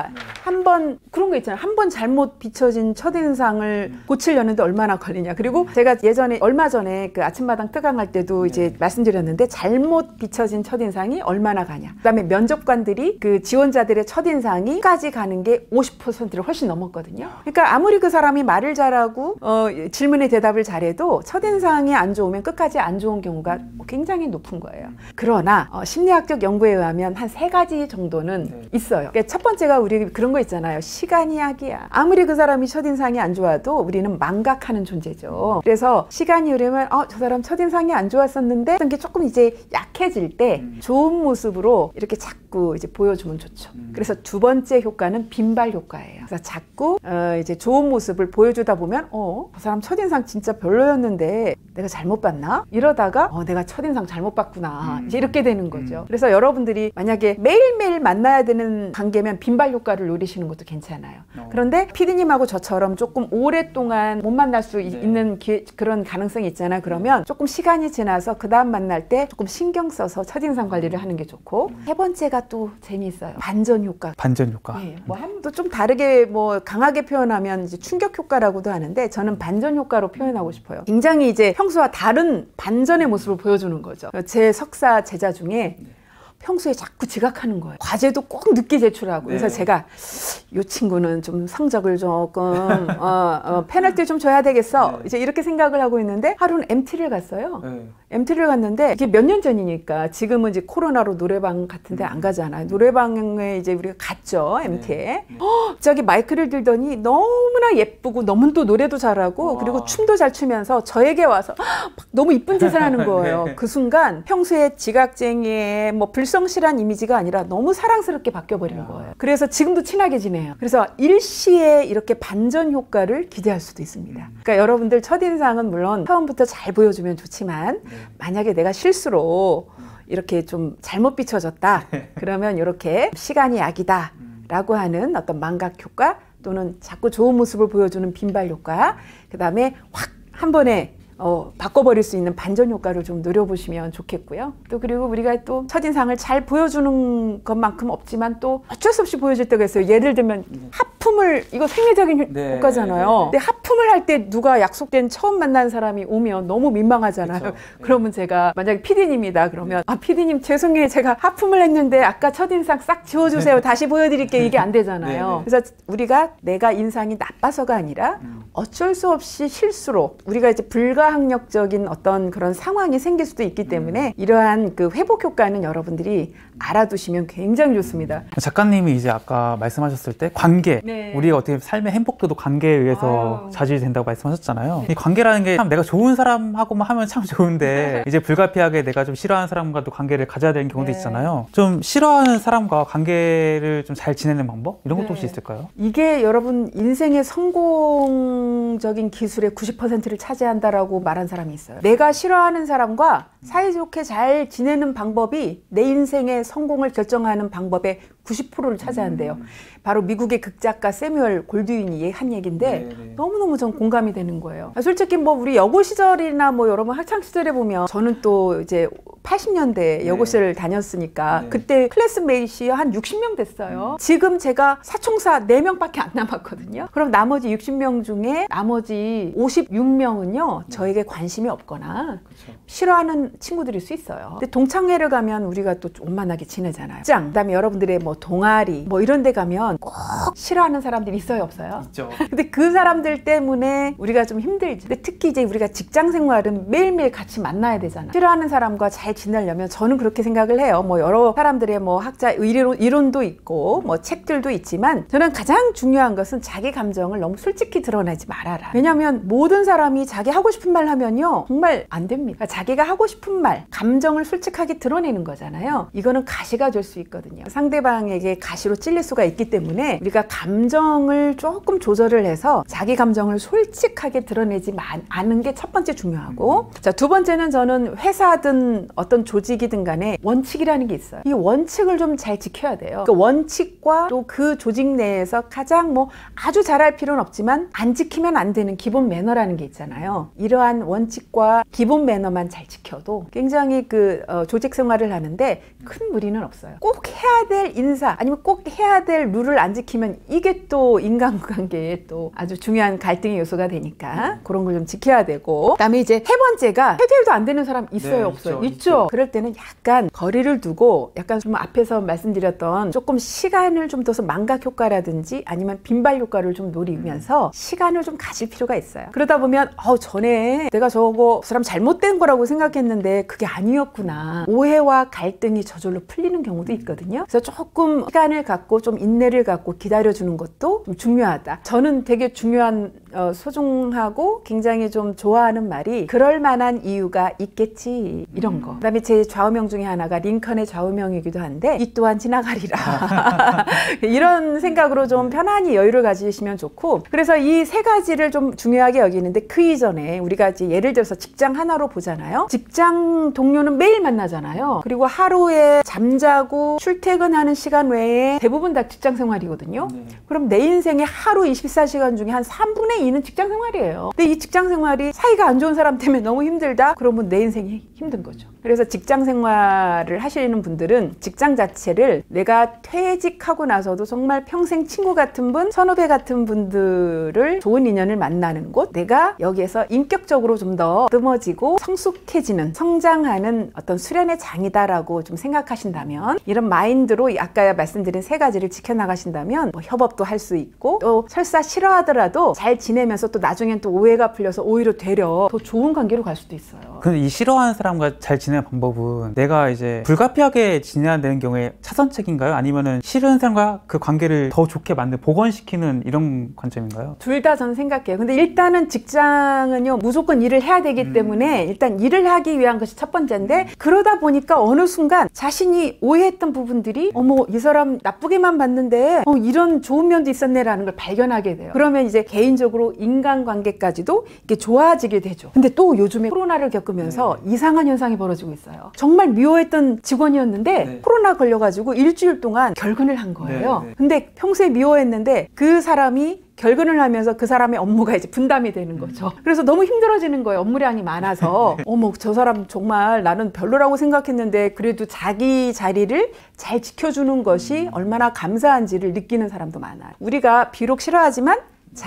한 번 그런 거 있잖아요. 한 번 잘못 비춰진 첫인상을 음. 고치려는데 얼마나 걸리냐. 그리고 제가 예전에 얼마 전에 그 아침마당 특강할 때도 네. 이제 말씀드렸는데 잘못 비춰진 첫인상이 얼마나 가냐. 그다음에 면접관들이 그 지원자들의 첫인상이까지 가는 게 오십 퍼센트를 훨씬 넘었거든요. 그러니까 아무리 그 사람이 말을 잘하고 어, 질문에 대답을 잘해도 첫인상이 안 좋으면 끝까지 안 좋은 경우가 굉장히 높은 거예요. 그러나 어, 심리학적 연구에 의하면 한 세 가지 정도는 네. 있어요. 그러니까 첫 번째가 우리 그런 거 있잖아요. 시간이 약이야. 아무리 그 사람이 첫인상이 안 좋아도 우리는 망각하는 존재죠. 그래서 시간이 흐르면 어, 저 사람 첫인상이 안 좋았었는데 그게 조금 이제 약해질 때 음. 좋은 모습으로 이렇게 자꾸 이제 보여주면 좋죠. 음. 그래서 두 번째 효과는 빈발 효과예요. 그래서 자꾸 어, 이제 좋은 모습을 보여주다 보면 어, 저 사람 첫인상 진짜 별로였는데 내가 잘못 봤나? 이러다가 어, 내가 첫인상 잘못 봤구나. 음. 이제 이렇게 되는 거죠. 음. 그래서 여러분들이 만약에 매일매일 만나야 되는 관계면 빈발 효과를 노리시는 것도 괜찮아요. 어. 그런데 피디님하고 저처럼 조금 오랫동안 못 만날 수 네. 있는 기, 그런 가능성이 있잖아요. 그러면 조금 시간이 지나서 그 다음 만날 때 조금 신경 써서 첫인상 관리를 하는 게 좋고 음. 세 번째가 또 재미있어요. 반전 효과. 반전 효과. 네, 뭐 한 또 좀 다르게 뭐 강하게 표현하면 이제 충격 효과라고도 하는데 저는 반전 효과로 표현하고 싶어요. 굉장히 이제 평소와 다른 반전의 모습을 보여주는 거죠. 제 석사 제자 중에 평소에 자꾸 지각하는 거예요. 과제도 꼭 늦게 제출하고. 그래서 네. 제가 이 친구는 좀 성적을 조금 어, 어, 페널티 좀 줘야 되겠어. 네. 이제 이렇게 생각을 하고 있는데 하루는 엠티를 갔어요. 네. 엠티를 갔는데 이게 몇 년 전이니까 지금은 이제 코로나로 노래방 같은 데 안 가잖아요. 노래방에 이제 우리가 갔죠. 엠티에. 네. 어, 저기 마이크를 들더니 너무나 예쁘고 너무 또 노래도 잘하고 와. 그리고 춤도 잘 추면서 저에게 와서 너무 이쁜 짓을 하는 거예요. 네. 그 순간 평소에 지각쟁이의 뭐 불성실한 이미지가 아니라 너무 사랑스럽게 바뀌어버린 야. 거예요. 그래서 지금도 친하게 지내요. 그래서 일시에 이렇게 반전 효과를 기대할 수도 있습니다. 음. 그러니까 여러분들 첫인상은 물론 처음부터 잘 보여주면 좋지만 네. 만약에 내가 실수로 이렇게 좀 잘못 비춰졌다. 그러면 이렇게 시간이 약이다 라고 하는 어떤 망각 효과 또는 자꾸 좋은 모습을 보여주는 빈발 효과 그 다음에 확 한 번에 어, 바꿔버릴 수 있는 반전 효과를 좀 노려보시면 좋겠고요. 또 그리고 우리가 또 첫인상을 잘 보여주는 것만큼 없지만 또 어쩔 수 없이 보여줄 때가 있어요. 예를 들면 하품을, 이거 생리적인 네, 효과잖아요. 네, 네. 근데 하품을 할 때 누가 약속된 처음 만난 사람이 오면 너무 민망하잖아요. 그쵸, 그러면 네. 제가 만약에 피디님이다 그러면 아 피디님 죄송해요. 제가 하품을 했는데 아까 첫인상 싹 지워주세요. 다시 보여드릴게요. 이게 안 되잖아요. 네, 네. 그래서 우리가 내가 인상이 나빠서가 아니라 어쩔 수 없이 실수로 우리가 이제 불가 학력적인 어떤 그런 상황이 생길 수도 있기 때문에 음. 이러한 그 회복 효과는 여러분들이 알아두시면 굉장히 좋습니다. 작가님이 이제 아까 말씀하셨을 때 관계, 네. 우리가 어떻게 삶의 행복도도 관계에 의해서 아유. 좌지이 된다고 말씀하셨잖아요. 네. 이 관계라는 게 참 내가 좋은 사람하고만 하면 참 좋은데 이제 불가피하게 내가 좀 싫어하는 사람과도 관계를 가져야 되는 경우도 네. 있잖아요. 좀 싫어하는 사람과 관계를 좀 잘 지내는 방법? 이런 것도 네. 혹시 있을까요? 이게 여러분 인생의 성공적인 기술의 구십 퍼센트를 차지한다라고 말한 사람이 있어요. 내가 싫어하는 사람과 사이좋게 잘 지내는 방법이 내 인생의 성공을 결정하는 방법의 구십 퍼센트를 차지한대요. 음. 바로 미국의 극작가 세뮤얼 골드윈이 한 얘기인데 네네. 너무너무 전 공감이 되는 거예요. 솔직히 뭐 우리 여고 시절이나 뭐 여러분 학창 시절에 보면 저는 또 이제 팔십 년대 네. 여고시를 다녔으니까 네. 그때 클래스메이트이 한 육십 명 됐어요. 음. 지금 제가 사총사 네 명밖에 안 남았거든요. 그럼 나머지 육십 명 중에 나머지 오십육 명은요 네. 저에게 관심이 없거나 그쵸. 싫어하는 친구들일 수 있어요. 근데 동창회를 가면 우리가 또 원만하게 지내잖아요. 짱! 그다음에 여러분들의 뭐 동아리 뭐 이런 데 가면 꼭 싫어하는 사람들이 있어요 없어요? 있죠. 근데 그 사람들 때문에 우리가 좀 힘들지. 근데 특히 이제 우리가 직장 생활은 매일매일 같이 만나야 되잖아. 싫어하는 사람과 잘 지내려면 저는 그렇게 생각을 해요. 뭐 여러 사람들의 뭐 학자 이론, 이론도 있고 뭐 책들도 있지만 저는 가장 중요한 것은 자기 감정을 너무 솔직히 드러내지 말아라. 왜냐하면 모든 사람이 자기 하고 싶은 말 하면요 정말 안 됩니다. 그러니까 자기가 하고 싶은 말, 감정을 솔직하게 드러내는 거잖아요. 이거는 가시가 될 수 있거든요. 상대방에게 가시로 찔릴 수가 있기 때문에 우리가 감정을 조금 조절을 해서 자기 감정을 솔직하게 드러내지 않는 게 첫 번째 중요하고 자, 두 번째는 저는 회사든 어떤 조직이든 간에 원칙이라는 게 있어요. 이 원칙을 좀 잘 지켜야 돼요. 그 원칙과 또 그 조직 내에서 가장 뭐 아주 잘할 필요는 없지만 안 지키면 안 되는 기본 매너라는 게 있잖아요. 이러한 원칙과 기본 매너만 잘 지켜도 하고 굉장히 그 어, 조직 생활을 하는데 큰 무리는 없어요. 꼭 해야 될 인사 아니면 꼭 해야 될 룰을 안 지키면 이게 또 인간관계에 또 아주 중요한 갈등의 요소가 되니까 그런 걸 좀 지켜야 되고, 그다음에 이제 세 번째가 해도 해도 안 되는 사람 있어요? 네, 없어요? 있죠, 있죠. 있죠. 그럴 때는 약간 거리를 두고 약간 좀 앞에서 말씀드렸던 조금 시간을 좀 둬서 망각 효과라든지 아니면 빈발 효과를 좀 노리면서 시간을 좀 가질 필요가 있어요. 그러다 보면 어 전에 내가 저거 그 사람 잘못된 거라고 생각했는데 그게 아니었구나. 오해와 갈등이 저절로 풀리는 경우도 있거든요. 그래서 조금 시간을 갖고 좀 인내를 갖고 기다려주는 것도 좀 중요하다. 저는 되게 중요한 어, 소중하고 굉장히 좀 좋아하는 말이 그럴 만한 이유가 있겠지, 이런 거. 그다음에 제 좌우명 중에 하나가 링컨의 좌우명이기도 한데 이 또한 지나가리라. 이런 생각으로 좀 편안히 여유를 가지시면 좋고, 그래서 이 세 가지를 좀 중요하게 여기는데 그 이전에 우리가 이제 예를 들어서 직장 하나로 보잖아요. 직장 동료는 매일 만나잖아요. 그리고 하루에 잠자고 출퇴근하는 시간 외에 대부분 다 직장 생활이거든요. 네. 그럼 내 인생의 하루 이십사 시간 중에 한 삼분의 이는 직장 생활이에요. 근데 이 직장 생활이 사이가 안 좋은 사람 때문에 너무 힘들다? 그러면 내 인생이 힘든 거죠. 그래서 직장 생활을 하시는 분들은 직장 자체를 내가 퇴직하고 나서도 정말 평생 친구 같은 분, 선후배 같은 분들을 좋은 인연을 만나는 곳, 내가 여기에서 인격적으로 좀 더 뜸어지고 성숙해지는, 성장하는 어떤 수련의 장이다라고 좀 생각하신다면, 이런 마인드로 아까 말씀드린 세 가지를 지켜나가신다면 뭐 협업도 할 수 있고, 또 설사 싫어하더라도 잘 지내면서 또 나중엔 또 오해가 풀려서 오히려 되려 더 좋은 관계로 갈 수도 있어요. 근데 이 싫어하는 사람과 잘 지내는 방법은 내가 이제 불가피하게 지내야 되는 경우에 차선책인가요? 아니면은 싫은 사람과 그 관계를 더 좋게 만든, 복원시키는 이런 관점인가요? 둘 다 저는 생각해요. 근데 일단은 직장은요, 무조건 일을 해야 되기 음. 때문에 일단 일을 하기 위한 것이 첫 번째인데, 그러다 보니까 어느 순간 자신이 오해했던 부분들이 어머 이 사람 나쁘게만 봤는데 어, 이런 좋은 면도 있었네라는 걸 발견하게 돼요. 그러면 이제 개인적으로 인간관계까지도 이게 좋아지게 되죠. 근데 또 요즘에 코로나를 겪으면서 네. 이상한 현상이 벌어지고 있어요. 정말 미워했던 직원이었는데 네. 코로나 걸려가지고 일주일 동안 결근을 한 거예요. 네, 네. 근데 평소에 미워했는데 그 사람이 결근을 하면서 그 사람의 업무가 이제 분담이 되는 거죠. 그래서 너무 힘들어지는 거예요. 업무량이 많아서. 어머, 저 사람 정말 나는 별로라고 생각했는데 그래도 자기 자리를 잘 지켜주는 것이 얼마나 감사한지를 느끼는 사람도 많아요. 우리가 비록 싫어하지만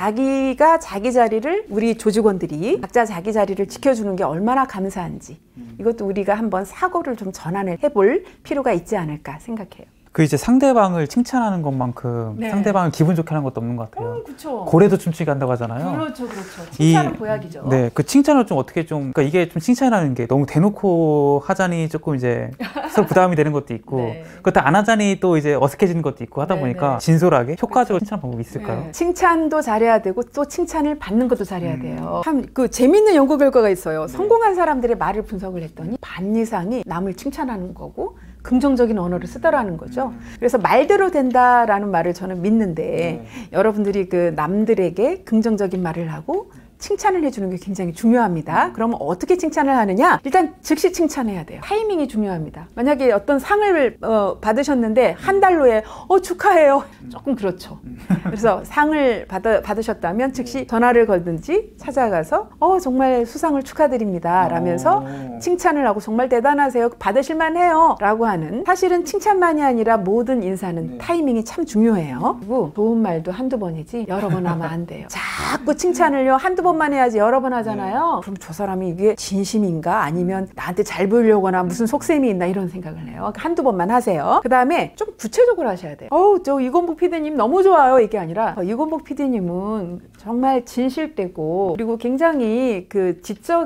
자기가 자기 자리를, 우리 조직원들이 각자 자기 자리를 지켜주는 게 얼마나 감사한지, 이것도 우리가 한번 사고를 좀 전환을 해볼 필요가 있지 않을까 생각해요. 그 이제 상대방을 칭찬하는 것만큼 네. 상대방을 기분 좋게 하는 것도 없는 것 같아요. 어, 그쵸. 고래도 춤추게 한다고 하잖아요. 그렇죠, 그렇죠. 칭찬은 이, 보약이죠. 네, 그 칭찬을 좀 어떻게 좀, 그러니까 이게 좀 칭찬이라는 게 너무 대놓고 하자니 조금 이제 서로 부담이 되는 것도 있고, 네. 그것도 안 하자니 또 이제 어색해지는 것도 있고 하다 네, 보니까 네. 진솔하게 효과적으로 그렇죠. 칭찬 방법이 있을까요? 네. 칭찬도 잘해야 되고 또 칭찬을 받는 것도 잘해야 음. 돼요. 참 그 재밌는 연구 결과가 있어요. 네. 성공한 사람들의 말을 분석을 했더니 반 이상이 남을 칭찬하는 거고 긍정적인 언어를 쓰더라는 거죠. 그래서 말대로 된다라는 말을 저는 믿는데 네. 여러분들이 그 남들에게 긍정적인 말을 하고 칭찬을 해주는 게 굉장히 중요합니다. 그러면 어떻게 칭찬을 하느냐? 일단 즉시 칭찬해야 돼요. 타이밍이 중요합니다. 만약에 어떤 상을 어, 받으셨는데 한 달 후에 어 축하해요. 조금 그렇죠. 그래서 상을 받아, 받으셨다면 즉시 전화를 걸든지 찾아가서 어 정말 수상을 축하드립니다 라면서 칭찬을 하고 정말 대단하세요. 받으실만 해요 라고 하는, 사실은 칭찬만이 아니라 모든 인사는 네. 타이밍이 참 중요해요. 그리고 좋은 말도 한두 번이지 여러 번 하면 안 돼요. 자꾸 칭찬을요 한두 번만 해야지 여러 번 하잖아요. 네. 그럼 저 사람이 이게 진심인가 아니면 나한테 잘 보이려거나 무슨 속셈이 있나 이런 생각을 해요. 한두 번만 하세요. 그 다음에 좀 구체적으로 하셔야 돼요. 어우 저 이건복 피디님 너무 좋아요 이게 아니라 어, 이건복 피디님은 정말 진실되고 그리고 굉장히 그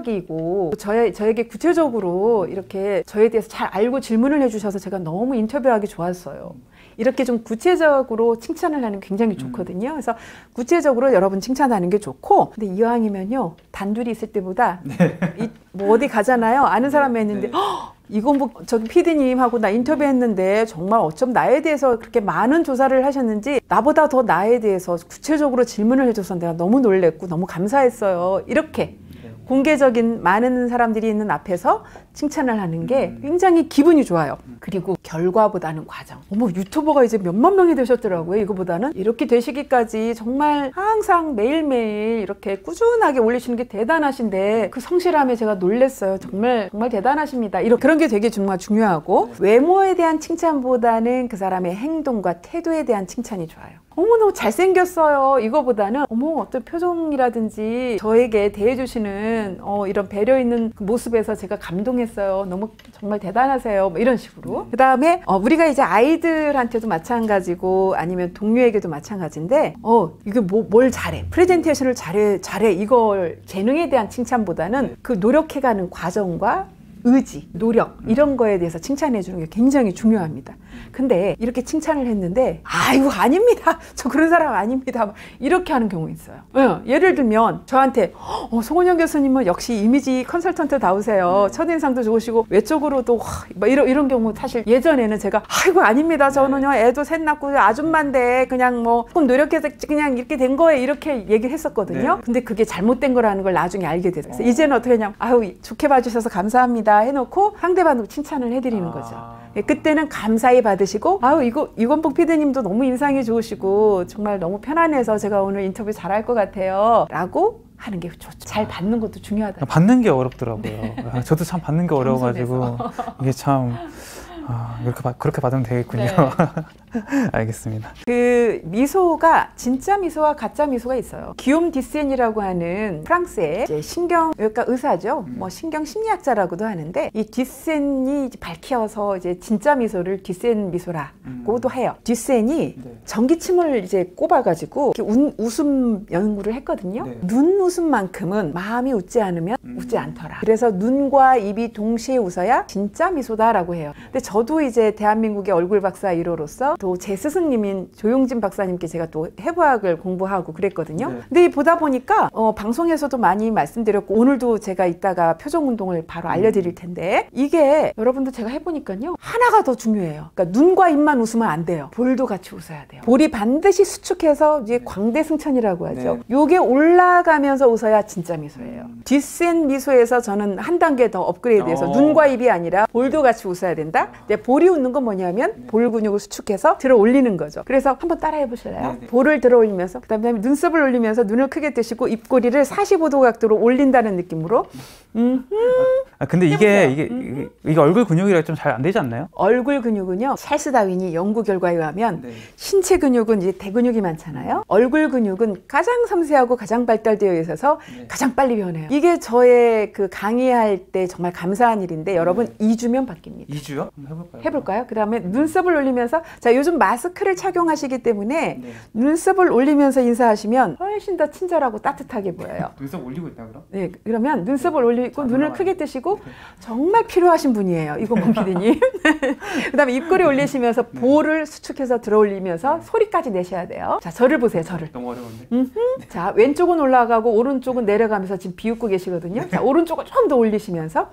지적이고 저에, 저에게 구체적으로 이렇게 저에 대해서 잘 알고 질문을 해주셔서 제가 너무 인터뷰하기 좋았어요. 이렇게 좀 구체적으로 칭찬을 하는 게 굉장히 좋거든요. 그래서 구체적으로 여러분 칭찬하는 게 좋고, 근데 이왕이면요 단둘이 있을 때보다 네. 이, 뭐 어디 가잖아요. 아는 사람이 있는데 네. 이건 뭐 저기 피디님하고 나 인터뷰했는데 정말 어쩜 나에 대해서 그렇게 많은 조사를 하셨는지 나보다 더 나에 대해서 구체적으로 질문을 해줘서 내가 너무 놀랬고 너무 감사했어요. 이렇게 공개적인 많은 사람들이 있는 앞에서 칭찬을 하는 게 굉장히 기분이 좋아요. 그리고 결과보다는 과정. 어머, 유튜버가 이제 몇만 명이 되셨더라고요. 이거보다는 이렇게 되시기까지 정말 항상 매일매일 이렇게 꾸준하게 올리시는 게 대단하신데 그 성실함에 제가 놀랬어요. 정말 정말 대단하십니다. 이런 그런 게 되게 정말 중요하고 외모에 대한 칭찬보다는 그 사람의 행동과 태도에 대한 칭찬이 좋아요. 어머, 너무 잘생겼어요. 이거보다는 어머, 어떤 표정이라든지 저에게 대해주시는 어, 이런 배려 있는 그 모습에서 제가 감동했어요. 너무 정말 대단하세요. 뭐 이런 식으로. 그 다음에 어, 우리가 이제 아이들한테도 마찬가지고 아니면 동료에게도 마찬가지인데 어, 이게 뭐, 뭘 잘해. 프레젠테이션을 잘해, 잘해. 이걸 재능에 대한 칭찬보다는 그 노력해가는 과정과 의지, 노력 이런 거에 대해서 칭찬해 주는 게 굉장히 중요합니다. 근데 이렇게 칭찬을 했는데 아이고 아닙니다. 저 그런 사람 아닙니다. 이렇게 하는 경우 있어요. 예, 예를 들면 저한테 어, 송은영 교수님은 역시 이미지 컨설턴트 나오세요. 첫인상도 좋으시고 외적으로도 뭐 이런, 이런 경우 사실 예전에는 제가 아이고 아닙니다. 저는요 애도 셋 낳고 아줌마인데 그냥 뭐 조금 노력해서 그냥 이렇게 된 거예요. 이렇게 얘기를 했었거든요. 네. 근데 그게 잘못된 거라는 걸 나중에 알게 됐어요. 어. 이제는 어떻게 하냐면 아유 좋게 봐주셔서 감사합니다 해놓고 상대방도 칭찬을 해드리는 아... 거죠. 예, 그때는 감사히 받으시고 아유 이거 이건복 피디님도 너무 인상이 좋으시고 정말 너무 편안해서 제가 오늘 인터뷰 잘할 것 같아요 라고 하는 게 좋죠. 잘 받는 것도 중요하다. 받는 게 어렵더라고요. 네. 저도 참 받는 게 어려워가지고 이게 참 아, 그렇게, 바, 그렇게 받으면 되겠군요. 네. 알겠습니다. 그 미소가 진짜 미소와 가짜 미소가 있어요. 기욤 디센이라고 하는 프랑스의 이제 신경외과 의사죠. 음. 뭐 신경 심리학자라고도 하는데 이 디센이 이제 밝혀서 이제 진짜 미소를 디센 미소라고도 음. 해요. 디센이 네. 전기침을 이제 꼽아가지고 운, 웃음 연구를 했거든요. 네. 눈 웃음만큼은 마음이 웃지 않으면 음. 웃지 않더라. 그래서 눈과 입이 동시에 웃어야 진짜 미소다라고 해요. 근데 저도 이제 대한민국의 얼굴 박사 일 호로서 또 제 스승님인 조용진 박사님께 제가 또 해부학을 공부하고 그랬거든요. 네. 근데 보다 보니까 어, 방송에서도 많이 말씀드렸고 오늘도 제가 이따가 표정 운동을 바로 알려드릴 텐데 이게 여러분들 제가 해보니까요 하나가 더 중요해요. 그러니까 눈과 입만 웃으면 안 돼요. 볼도 같이 웃어야 돼요. 볼이 반드시 수축해서 이제 광대승천이라고 하죠. 네. 요게 올라가면서 웃어야 진짜 미소예요. 음. 뒷센 미소에서 저는 한 단계 더 업그레이드해서 어. 눈과 입이 아니라 볼도 같이 웃어야 된다. 근데 볼이 웃는 건 뭐냐면 네. 볼 근육을 수축해서 들어 올리는 거죠. 그래서 한번 따라해 보실래요? 네네. 볼을 들어 올리면서 그다음에 눈썹을 올리면서 눈을 크게 뜨시고 입꼬리를 사십오 도 각도로 올린다는 느낌으로 음. 아 근데 이게 이게, 이게 이게 얼굴 근육이라 좀 잘 안 되지 않나요? 얼굴 근육은요. 찰스 다윈이 연구 결과에 의하면 네. 신체 근육은 이제 대근육이 많잖아요. 얼굴 근육은 가장 섬세하고 가장 발달되어 있어서 네. 가장 빨리 변해요. 이게 저의 그 강의할 때 정말 감사한 일인데 여러분 네. 이 주면 바뀝니다. 이 주요? 한번 해볼까요? 해볼까요? 그 다음에 눈썹을 올리면서 자 요즘 마스크를 착용하시기 때문에 네. 눈썹을 올리면서 인사하시면 훨씬 더 친절하고 따뜻하게 보여요. 눈썹 올리고 있다 그럼? 네, 그러면 눈썹을 올리고 눈을 크게 뜨시고 정말 필요하신 분이에요. 이건복 피디님. 그 다음에 입꼬리 올리시면서 네. 볼을 수축해서 들어 올리면서 네. 소리까지 내셔야 돼요. 자, 저를 보세요. 저를. 너무 어려운데? 네. 자, 왼쪽은 올라가고 오른쪽은 내려가면서 지금 비웃고 계시거든요. 자, 오른쪽을 좀 더 올리시면서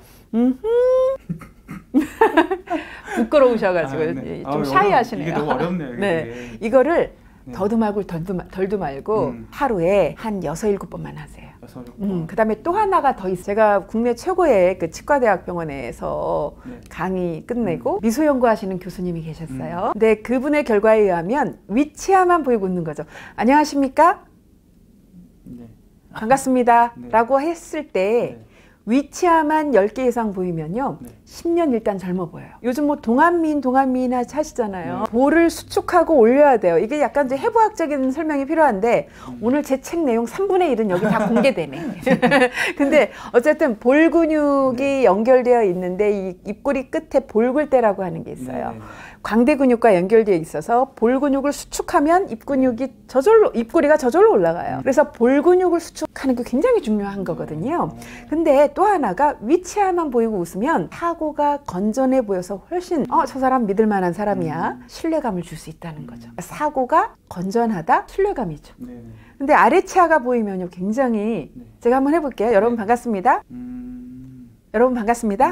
부끄러우셔가지고 아, 네. 좀 샤이 하시네요. 이게 너무 어렵네요. 이게. 네. 이거를 네. 더도 말고 덜도, 덜도 말고 음. 하루에 한 여섯, 일곱 번만 하세요. 여섯, 일곱 번. 음, 그 다음에 또 하나가 더 있어요. 제가 국내 최고의 그 치과대학병원에서 네. 강의 끝내고 음. 미소 연구하시는 교수님이 계셨어요. 음. 근데 그분의 결과에 의하면 위치아만 보이고 웃는 거죠. 안녕하십니까? 네. 반갑습니다. 네. 라고 했을 때 네. 위치아만 열 개 이상 보이면요 네. 십 년 일단 젊어 보여요. 요즘 뭐 동안미인 동안미인 하시잖아요. 네. 볼을 수축하고 올려야 돼요. 이게 약간 이제 해부학적인 설명이 필요한데 음. 오늘 제 책 내용 삼분의 일은 여기 다 공개되네. 근데 어쨌든 볼 근육이 네. 연결되어 있는데 이 입꼬리 끝에 볼굴대라고 하는 게 있어요. 네. 광대 근육과 연결되어 있어서 볼 근육을 수축하면 입 근육이 저절로 입꼬리가 저절로 올라가요. 그래서 볼 근육을 수축하는 게 굉장히 중요한 거거든요. 근데 또 하나가 위치아만 보이고 웃으면 사고가 건전해 보여서 훨씬 어, 저 사람 믿을 만한 사람이야. 신뢰감을 줄 수 있다는 거죠. 사고가 건전하다 신뢰감이죠. 근데 아래치아가 보이면요 굉장히 제가 한번 해볼게요. 여러분 반갑습니다. 여러분 반갑습니다.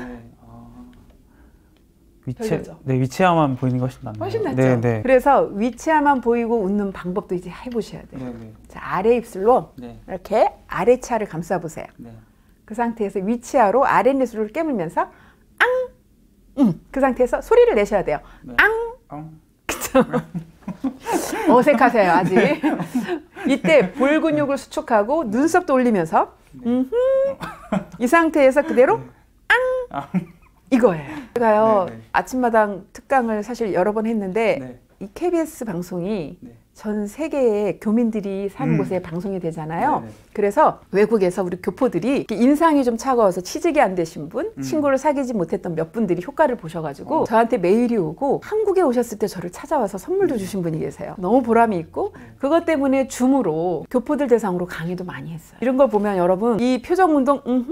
위치, 네, 위치아만 보이는 게 훨씬 낫네요. 훨씬 낫죠. 네, 네. 그래서 위치아만 보이고 웃는 방법도 이제 해보셔야 돼요. 네, 네. 자, 아래 입술로 네. 이렇게 아래치아를 감싸보세요. 네. 그 상태에서 위치하로 아랫입술을 깨물면서 앙! 음, 그 상태에서 소리를 내셔야 돼요. 네. 앙! 앙. 그쵸? 어색하세요, 아직. 이때 볼 근육을 수축하고 눈썹도 올리면서 음흠. 이 상태에서 그대로 앙! 이거예요. 제가요, 네, 네. 아침마당 특강을 사실 여러 번 했는데 네. 이 케이비에스 방송이 네. 전 세계의 교민들이 사는 음. 곳에 방송이 되잖아요. 네네. 그래서 외국에서 우리 교포들이 이렇게 인상이 좀 차가워서 취직이 안 되신 분, 음. 친구를 사귀지 못했던 몇 분들이 효과를 보셔가지고 어. 저한테 메일이 오고 한국에 오셨을 때 저를 찾아와서 선물도 주신 분이 계세요. 너무 보람이 있고 그것 때문에 줌으로 교포들 대상으로 강의도 많이 했어요. 이런 걸 보면 여러분 이 표정 운동 음흠,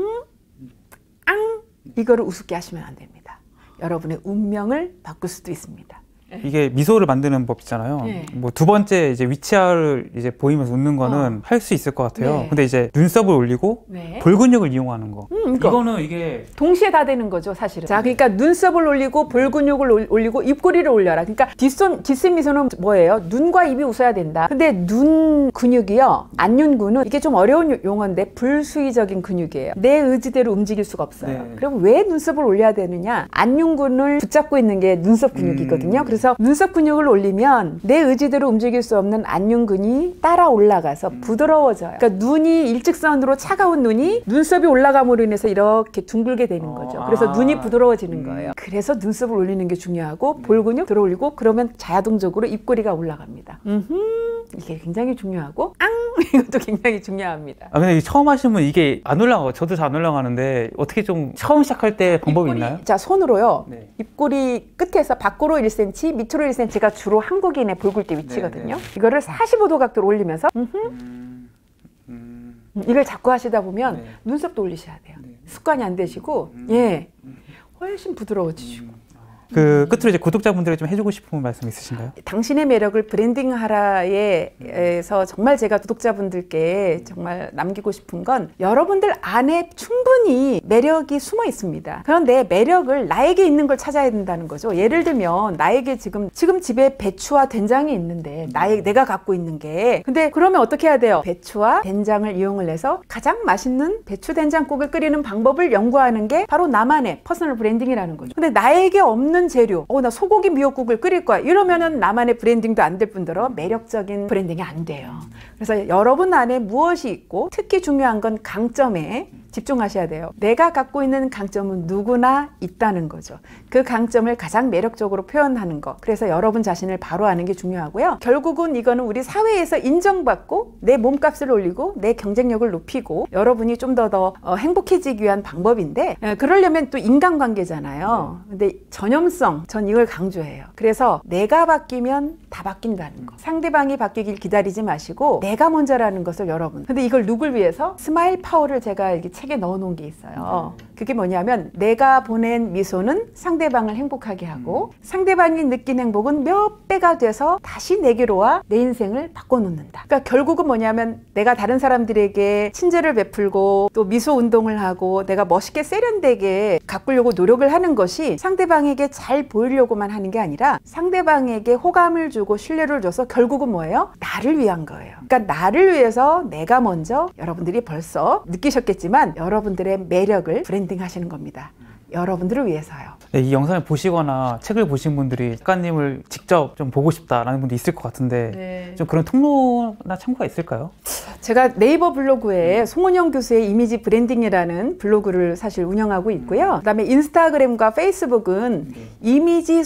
앙 이거를 우습게 하시면 안 됩니다. 여러분의 운명을 바꿀 수도 있습니다. 이게 미소를 만드는 법 있잖아요. 네. 뭐 두 번째 이제 위치를 이제 보이면서 웃는 거는 어. 할 수 있을 것 같아요. 네. 근데 이제 눈썹을 올리고 네. 볼 근육을 이용하는 거. 음, 이거. 이거는 이게 동시에 다 되는 거죠, 사실은. 자, 그러니까 눈썹을 올리고 볼 근육을 올- 올리고 입꼬리를 올려라. 그러니까 뒷손, 뒷심 미소는 뭐예요? 눈과 입이 웃어야 된다. 근데 눈 근육이요, 안윤근은 이게 좀 어려운 요- 용어인데 불수의적인 근육이에요. 내 의지대로 움직일 수가 없어요. 네. 그럼 왜 눈썹을 올려야 되느냐? 안윤근을 붙잡고 있는 게 눈썹 근육이거든요. 음. 그래서 눈썹 근육을 올리면 내 의지대로 움직일 수 없는 안윤근이 따라 올라가서 부드러워져요. 그러니까 눈이 일직선으로 차가운 눈이 눈썹이 올라감으로 인해서 이렇게 둥글게 되는 어, 거죠. 그래서 아. 눈이 부드러워지는 음. 거예요. 그래서 눈썹을 올리는 게 중요하고 볼 근육 들어 올리고 그러면 자동적으로 입꼬리가 올라갑니다. 음흠, 이게 굉장히 중요하고 앙 이것도 굉장히 중요합니다. 아 근데 처음 하시면 이게 안 올라가요. 저도 잘 안 올라가는데 어떻게 좀 처음 시작할 때 방법이 입꼬리, 있나요? 자, 손으로요. 네. 입꼬리 끝에서 밖으로 일 센티미터, 밑으로 일 센티미터가 주로 한국인의 볼굴대 위치거든요. 네, 이거를 사십오 도 각도로 올리면서 음흠, 음, 음, 이걸 자꾸 하시다 보면 네. 눈썹도 올리셔야 돼요. 네. 습관이 안 되시고 음. 예, 훨씬 부드러워지시고. 그 끝으로 이제 구독자분들에게 좀 해주고 싶은 말씀 있으신가요? 당신의 매력을 브랜딩하라에서 정말 제가 구독자분들께 정말 남기고 싶은 건 여러분들 안에 충분히 매력이 숨어 있습니다. 그런데 매력을 나에게 있는 걸 찾아야 된다는 거죠. 예를 들면 나에게 지금 지금 집에 배추와 된장이 있는데 나의 내가 갖고 있는 게 근데 그러면 어떻게 해야 돼요? 배추와 된장을 이용을 해서 가장 맛있는 배추 된장국을 끓이는 방법을 연구하는 게 바로 나만의 퍼스널 브랜딩이라는 거죠. 근데 나에게 없는 재료, 어, 나 소고기 미역국을 끓일 거야. 이러면은 나만의 브랜딩도 안 될 뿐더러 매력적인 브랜딩이 안 돼요. 그래서 여러분 안에 무엇이 있고 특히 중요한 건 강점에 집중하셔야 돼요. 내가 갖고 있는 강점은 누구나 있다는 거죠. 그 강점을 가장 매력적으로 표현하는 거. 그래서 여러분 자신을 바로 아는 게 중요하고요. 결국은 이거는 우리 사회에서 인정받고 내 몸값을 올리고 내 경쟁력을 높이고 여러분이 좀 더 더 행복해지기 위한 방법인데 에, 그러려면 또 인간관계잖아요. 근데 전염성, 전 이걸 강조해요. 그래서 내가 바뀌면 다 바뀐다는 거. 상대방이 바뀌길 기다리지 마시고 내가 먼저라는 것을 여러분. 근데 이걸 누굴 위해서? 스마일 파워를 제가 이렇게 책에 넣어놓은 게 있어요. 그게 뭐냐면 내가 보낸 미소는 상대방을 행복하게 하고 상대방이 느낀 행복은 몇 배가 돼서 다시 내게로 와 내 인생을 바꿔놓는다. 그러니까 결국은 뭐냐면 내가 다른 사람들에게 친절을 베풀고 또 미소 운동을 하고 내가 멋있게 세련되게 가꾸려고 노력을 하는 것이 상대방에게 잘 보이려고만 하는 게 아니라 상대방에게 호감을 주고 신뢰를 줘서 결국은 뭐예요? 나를 위한 거예요. 그러니까 나를 위해서 내가 먼저 여러분들이 벌써 느끼셨겠지만 여러분들의 매력을 브랜딩 하시는 겁니다. 여러분들을 위해서요. 네, 이 영상을 보시거나 책을 보신 분들이 작가님을 직접 좀 보고 싶다라는 분도 있을 것 같은데 네. 좀 그런 통로나 창구가 있을까요? 제가 네이버 블로그에 송은영 교수의 이미지 브랜딩이라는 블로그를 사실 운영하고 있고요. 그다음에 인스타그램과 페이스북은 이미지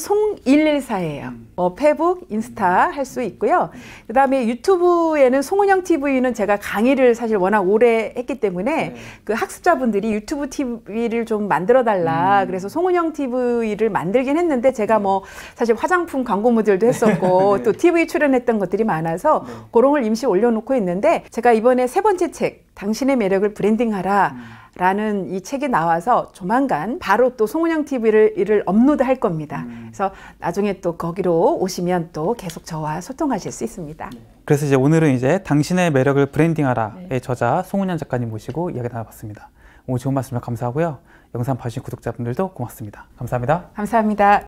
송일일사예요. 뭐 페북, 인스타 할 수 있고요. 그다음에 유튜브에는 송은영 티비는 제가 강의를 사실 워낙 오래 했기 때문에 네. 그 학습자분들이 유튜브 티비를 좀 만들어 달라. 그래서 송은영 티비를 만들긴 했는데 제가 뭐 사실 화장품 광고 모델도 했었고 네. 또 티비 출연했던 것들이 많아서 네. 그런 걸 임시 올려놓고 있는데 제가 이번에 세 번째 책 당신의 매력을 브랜딩하라 라는 이 책이 나와서 조만간 바로 또 송은영 티비를 이를 업로드 할 겁니다. 음. 그래서 나중에 또 거기로 오시면 또 계속 저와 소통하실 수 있습니다. 그래서 이제 오늘은 이제 당신의 매력을 브랜딩하라의 네. 저자 송은영 작가님 모시고 이야기 나눠봤습니다. 오늘 좋은 말씀 감사하고요. 영상 봐주신 구독자분들도 고맙습니다. 감사합니다. 감사합니다.